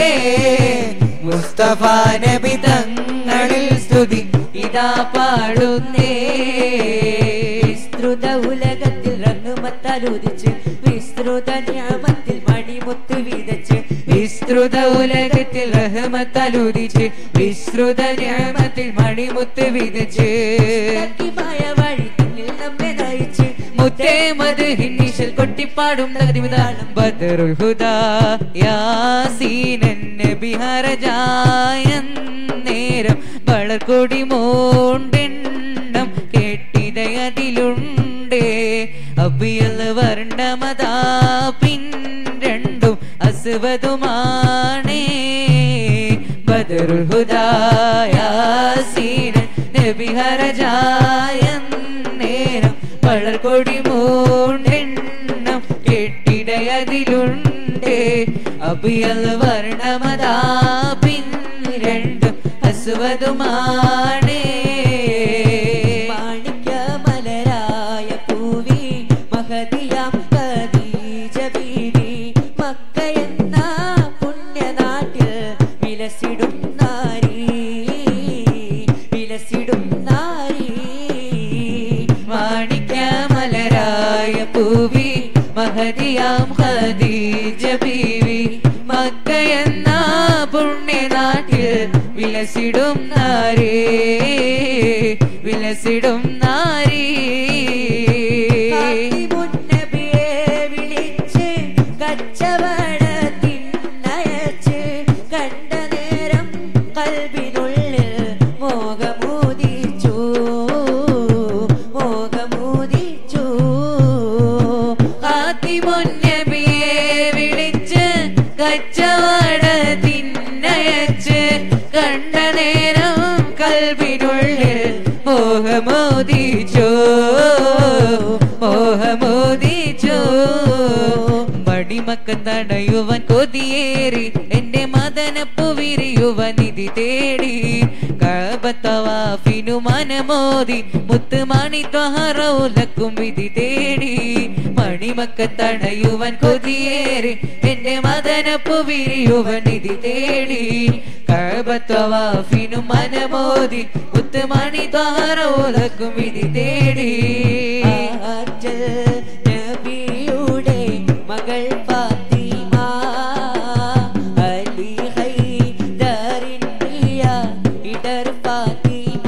മുസ്തഫ നബി തങ്ങളിൽ സ്തുതി ഇതാ പാടുന്നേ. വിസ്തൃത ഉലകത്തിൽ റഹ്മത്താലുദിച്ച് വിസ്തൃത നിഅമത്തിൽ മണിമുത്ത് വിതച്ച്. വിസ്തൃത ഉലകത്തിൽ റഹ്മത്താലുദിച്ച് വിസ്തൃത നിഅമത്തിൽ മണിമുത്ത് വിതച്ച്. വഴി തന്നിൽ നമ്മെ നയിച്ച് മുത്തേ മദ്ഹിൻ നിശൽ കൊട്ടിപ്പാടും നഗരിമിതാളം. ബദറുൽ ഹുദാ യാസീനൻ നബി ഹറജായ നേരം വളർക്കൊടി മോണ്ടെണ്ണം കെട്ടിത കെട്ടിടയതിലുണ്ട് അബിയൽ വർണ്ണമതാ പിൻ രണ്ടും അസ്വദുമാണേ ബദറുൽ ഹുദായാസീൻ നബി ഹറജായന്നേരം വളർകൊടി മൂന്നെണ്ണം കെട്ടിടയതിലുണ്ട് അബിയൽ വർണ്ണമതാ പിൻ രണ്ടും അസ്വദുമാണേ മാണിക്യമലരായ പൂവി മഹദിയാം ഖദീജ ബീവി മക്കയെന്ന പുണ്യനാട്ടിൽ വിലസിടും നാരി വിലസിടും നാരി മാണിക്യമലരായ പൂവി മഹദിയാം ഖദീജ ബീവി മക്കയെന്ന പുണ്യനാട്ടിൽ വിലസിടും നാരേ വിലസിടും നാരീ മുന്നബിയെ വിളിച്ച് കച്ചവടത്തിനയച്ച് കണ്ട നേരം കൽബിനുള്ളിൽ മോഹമൂദിച്ചു മോഹമൂദിച്ചു മുന്നബിയെ വിളിച്ച് കച്ചവടത്തിനയച്ച് കണ്ട നേരം കൽബിനുള്ളിൽ മോഹമോദിച്ചോ മോഹമോദിച്ചോ മടിമക്ക തടയുവൻ കൊതിയേറി എന്റെ മദനപ്പു വിരിയുവൻ നിധി തേടി കഅബത്തവാഫിനു മനമോദി മുത്തുമണി ത്വഹറൗലക്കും വിധി തേടി മണിമക്ക തടയുവൻ കൊതിയേറി എന്റെ മദനപ്പു വിരിയുവൻ നിധി തേടി കഅബത്തവാഫിനു മനമോദി മുത്തുമണി ത്വഹറൗലക്കും വിധി തേടി നബിയുടെ മകൾ ഫാത്തിമ അലി ഹൈദറിൻ പ്രിയ ഇടർ ഫാത്തിമ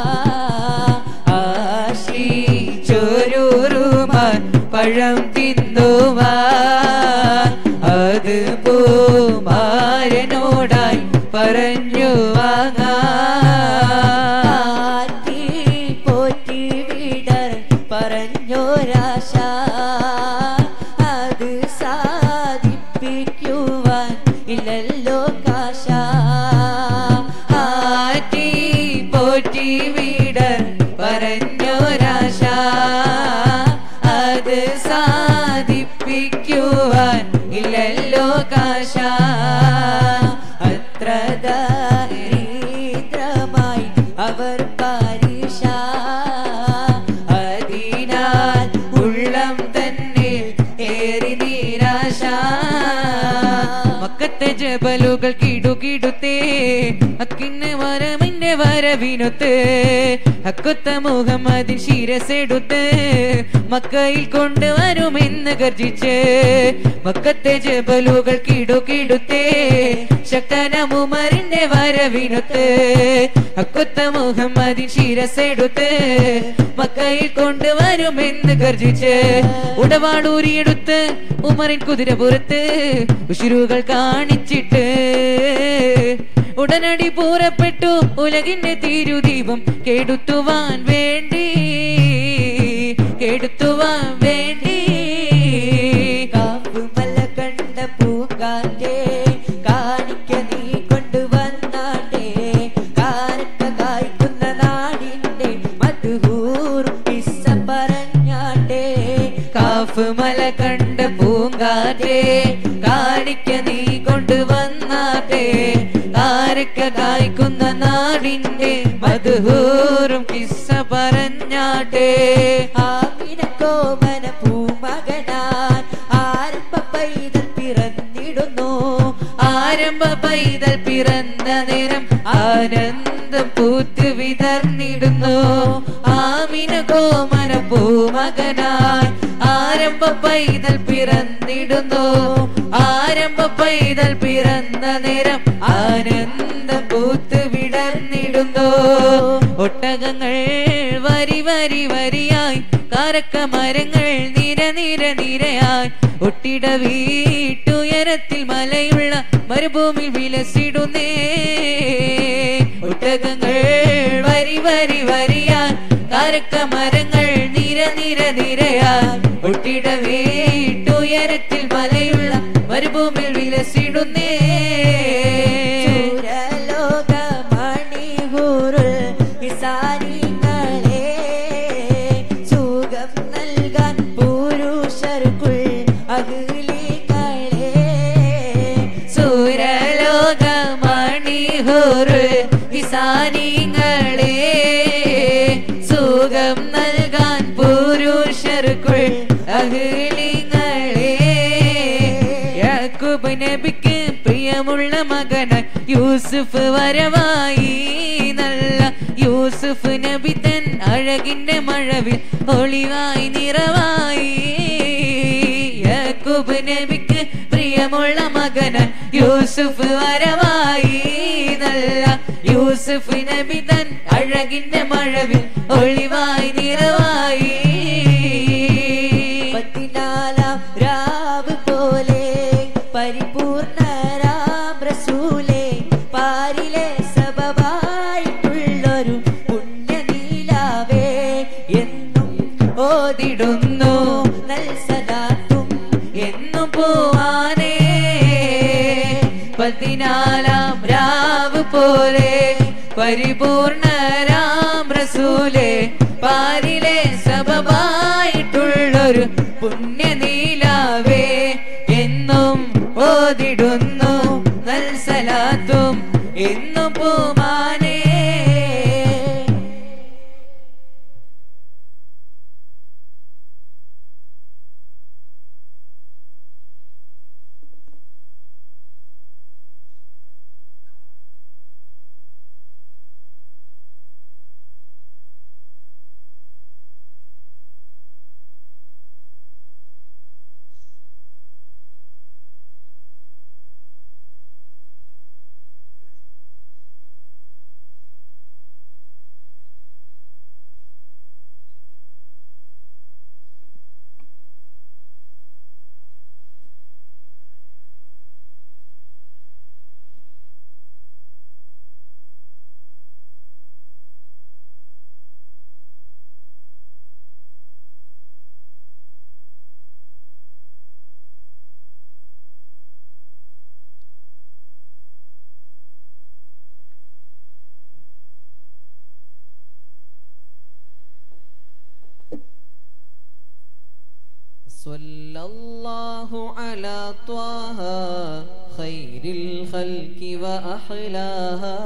ആശി ചോരൂറുമാൻ പഴം തിന്നുവാൻ അത് പൂമാരനോടായി പറഞ്ഞു വാങ്ങാൻ പോറ്റി വിടർ പറഞ്ഞോരാശ അത് സാധിപ്പിക്കുവാൻ ഇല്ലല്ലോ കാശ ആറ്റി പോറ്റി വിടർ പറഞ്ഞോരാശ അത് സാധിപ്പിക്കുവാൻ ഇല്ലല്ലോ കാശ അത്ര ദരിദ്രമായി അവർ പാരിഷ അതിനാൽ ഉള്ളം തന്നെ ഏറി നിരാശ മക്കത്തെ ജബലുകൾ കിടുകിടുത്തേ അക്കിന്ന് വരമിന്റെ വരവിനൊത്ത് അക്കൊത്ത മുഹമ്മദിൻ ശിരസെടുത്ത് മക്കയിൽ കൊണ്ടുവരുമെന്ന് ഗർജിച്ച് മക്കത്തെ ജബലുകൾ കിടുകിടുത്തേ ശക്തനമുമറിന്റെ വരവിനൊത്ത് അക്കൊത്ത മുഹമ്മദിൻ ശിരസെടുത്ത് മക്കയിൽ കൊണ്ടുവരുമെന്ന് ഗർജിച്ച് ഉടവാടൂരിയെടുത്ത് ഉമറിൻ കുതിരപുറത്ത് ഉശിരുകൾ കാണിച്ചിട്ട് ഉടനടി പൂരപ്പെട്ടു ഉലകിന്റെ തിരുദീപം കെടുത്തുവാൻ വേണ്ടി കെടുത്തുവാൻ വേണ്ടി കാപ്പുമല കണ്ട പൂക്കാറ്റേ കാണിക്ക നീ കൊണ്ടുവന്നാട്ടെ കാരക്ക കായ്ക്കുന്ന നാടിന്റെ മധുഹൂർ പിസ്സ പറഞ്ഞാട്ടെ കാഫ് മല കണ്ട പൂങ്കാറ്റേ കാണിക്ക നീ കൊണ്ടുവന്നാട്ടെ കാരക്ക കായ്ക്കുന്ന നാടിന്റെ മധുഹൂറും കിസ്സ പറഞ്ഞാട്ടെ ആമിനക്കോമന പൂമകനാൻ ആരംഭ പൈതൽ പിറന്നിടുന്നു ആരംഭ പൈതൽ പിറന്ന നേരം ആനന്ദം പൂത്ത് വിതർന്നിടുന്നു ആമിന കോമന പൂമകനായി ആരംഭ പൈതൽ പിറന്നിടുന്നു ആരംഭ പൈതൽ പിറന്ന നേരം ആനന്ദം പൂത്ത് വിടർന്നിടുന്നു ഒട്ടകങ്ങൾ വരി വരി വരിയായി കാരക്ക മരങ്ങൾ നിര നിര നിരയായി ഒട്ടിട വീട്ടുയരത്തിൽ മലയുള്ള മരുഭൂമി വിലസിടുന്നേ ഒട്ടകങ്ങൾ വരി വരി വരിയായി കാര അരക്ക മരങ്ങൾ നിര നിര നിരയാൽ ഒട്ടിടവേ ഇട്ടുയരത്തിൽ മലയുള്ള മരുഭൂമിൽ വിലസിടുന്നേ സുഖം നൽകാൻ പുരുഷർക്കുൾ അഖിലികളെ സൂരലോകമണിഹുറുൽ കിസാനികളെ സുഖം നൽകാൻ പുരുഷർക്കുൾ അഖിലികളെ യാക്കൂബ് നബിക്ക് പ്രിയമുള്ള മകനായി യൂസുഫ് വരവായി നല്ല യൂസുഫ് നബി തൻ അഴകിന്റെ മഴവിൽ ഒളിവായി നിറവായി യാക്കൂബ് നബിക്ക് പ്രിയമുള്ള മകനായി യൂസുഫ് വരവായി നല്ല യൂസുഫ് നബി തൻ അഴകിന്റെ മഴവിൽ ഒളിവായി നിറവായി പതിനാലാം രാവ് പോലെ പരിപൂർണരാം റസൂലേ പാരിലെ സബബായിട്ടുള്ളൊരു പുണ്യനീലാവേ എന്നും ഓതിടുന്നു നൽസലാത്തും എന്നും പോവാനേ പതിനാലാം രാവ് പോലെ പരിപൂർണരാം റസൂലേ പാരിലെ സബബായിട്ടുള്ളൊരു പുണ്യനീലാവേ എന്നും ഓതിടുന്നു നൽസലാത്തും എന്നും പൂമാനേ صلى الله على طه خير الخلق وأحلاها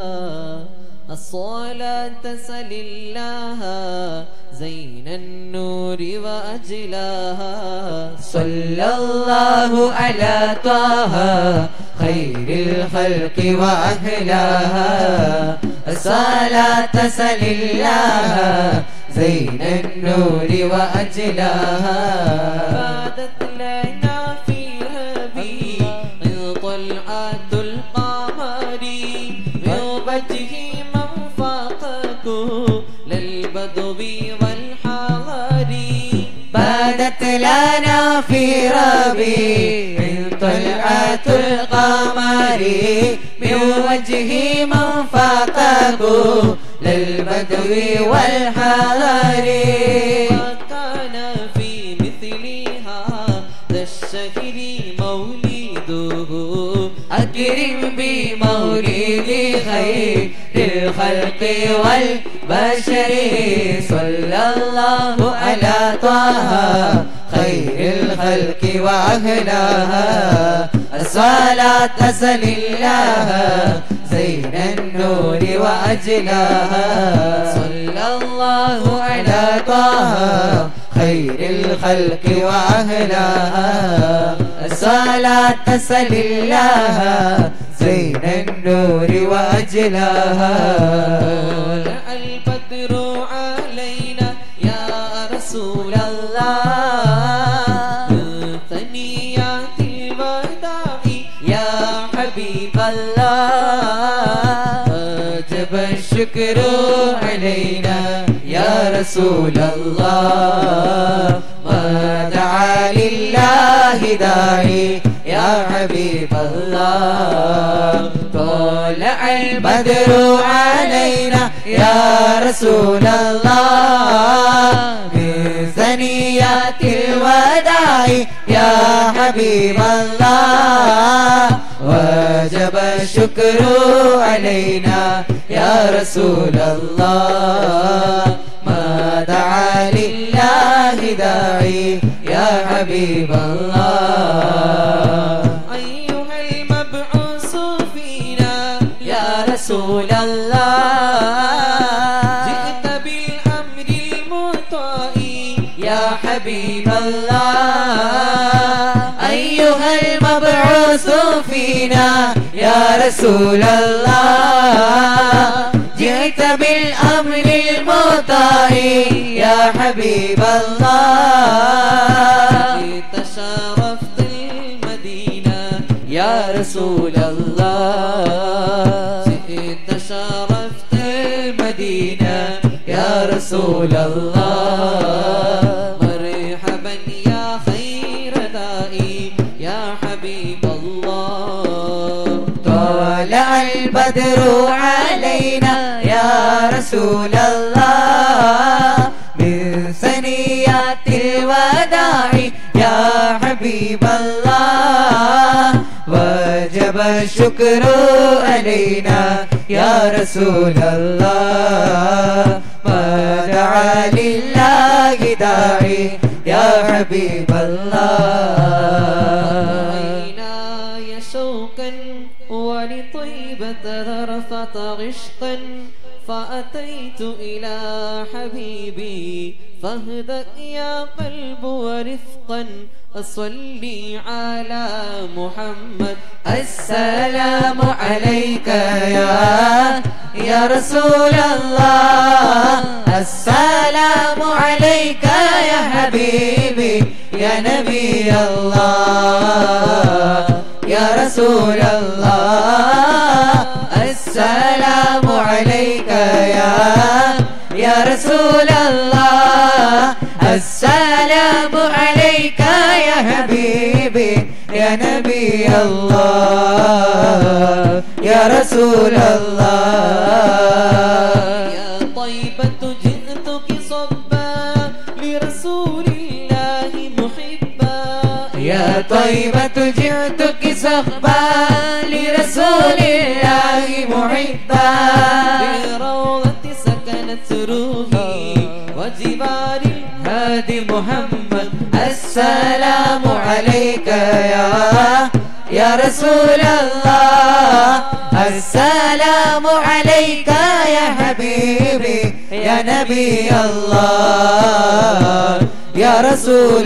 الصلاة سل الله زين النور وأجلاها صلى الله على طه خير الخلق وأحلاها الصلاة سل الله زين النور وأجلاها فادت لنا في ربيع طلعة القمر من وجه من فاقته للبدو والحضر بادت لنا في ربيع طلعة القمر من وجه من فاقته للبدو والحضر وكان في مثلها ذا الشهر مولده أكرم بمولد خير الخلق والبشر صلى الله على طه خير الخلق وأهلاها الصلاة سل الله زين النور وأجلاها صلى الله على طه خير الخلق وأهلاها الصلاة سل الله زين النور وأجلاها طلع البدر علينا يا رسول الله ثنيات الوداع يا حبيب الله وجب الشكر علينا يا رسول الله ما دعا لله داعي يا حبيب الله طلع البدر علينا يا رسول الله من ثنيات الوداع يا حبيب الله وجب الشكر علينا يا رسول الله ما دعا لله داعي يا حبيب الله أيها المبعوث فينا يا رسول الله جئت بالأمر المطاع يا حبيب الله أيها المبعوث فينا يا رسول الله جئت بالأمر المطاع يا حبيب الله تشرفت المدينة يا رسول الله تشرفت المدينة يا رسول الله مرحبا يا خير دائي يا حبيب الله طلع البدر علينا يا رسول الله من ثنيات الوداع يا حبيب الله وجب الشكر علينا يا رسول الله ما دعا لله داعي يا حبيب الله عيناي شوقا ولطيبة ذرفت عشقا فأتيت إلى حبيبي فاهدأ يا قلب ورفقا أصلي على محمد السلام عليك يا يا رسول الله السلام عليك يا حبيبي يا نبي الله يا رسول الله السلام عليك يا يا رسول الله السلام عليك يا حبيبي يا نبي الله يا رسول الله يا طيبة جئتك صبا لرسول الله محبا يا طيبة جئتك صحبا لرسول الله محبا بالروضة سكنت روحي وجبال هادي محمد السلام عليك يا يا رسول الله السلام عليك يا حبيبي يا نبي الله يا رسول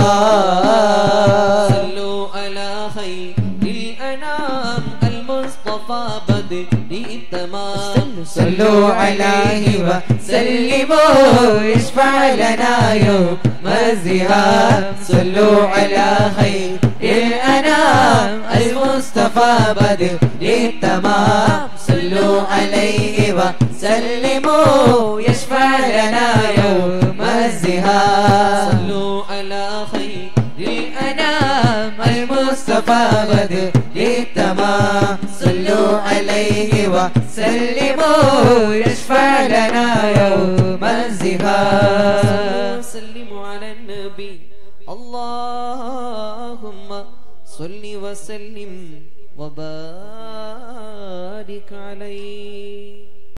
الله صلوا على خير الأنام المصطفى بدر التمام صلوا عليه وسلموا يشفع لنا يوم الزهام صلوا على خير الأنام المصطفى بدر التمام صلوا عليه وسلموا يشفع لنا يوم الزهام صلوا على خير الأنام المصطفى بدر التمام صلوا عليه وسلموا يشفع لنا يوم الزفاف وسلموا على النبي اللهم صل وسلم وبارك عليه.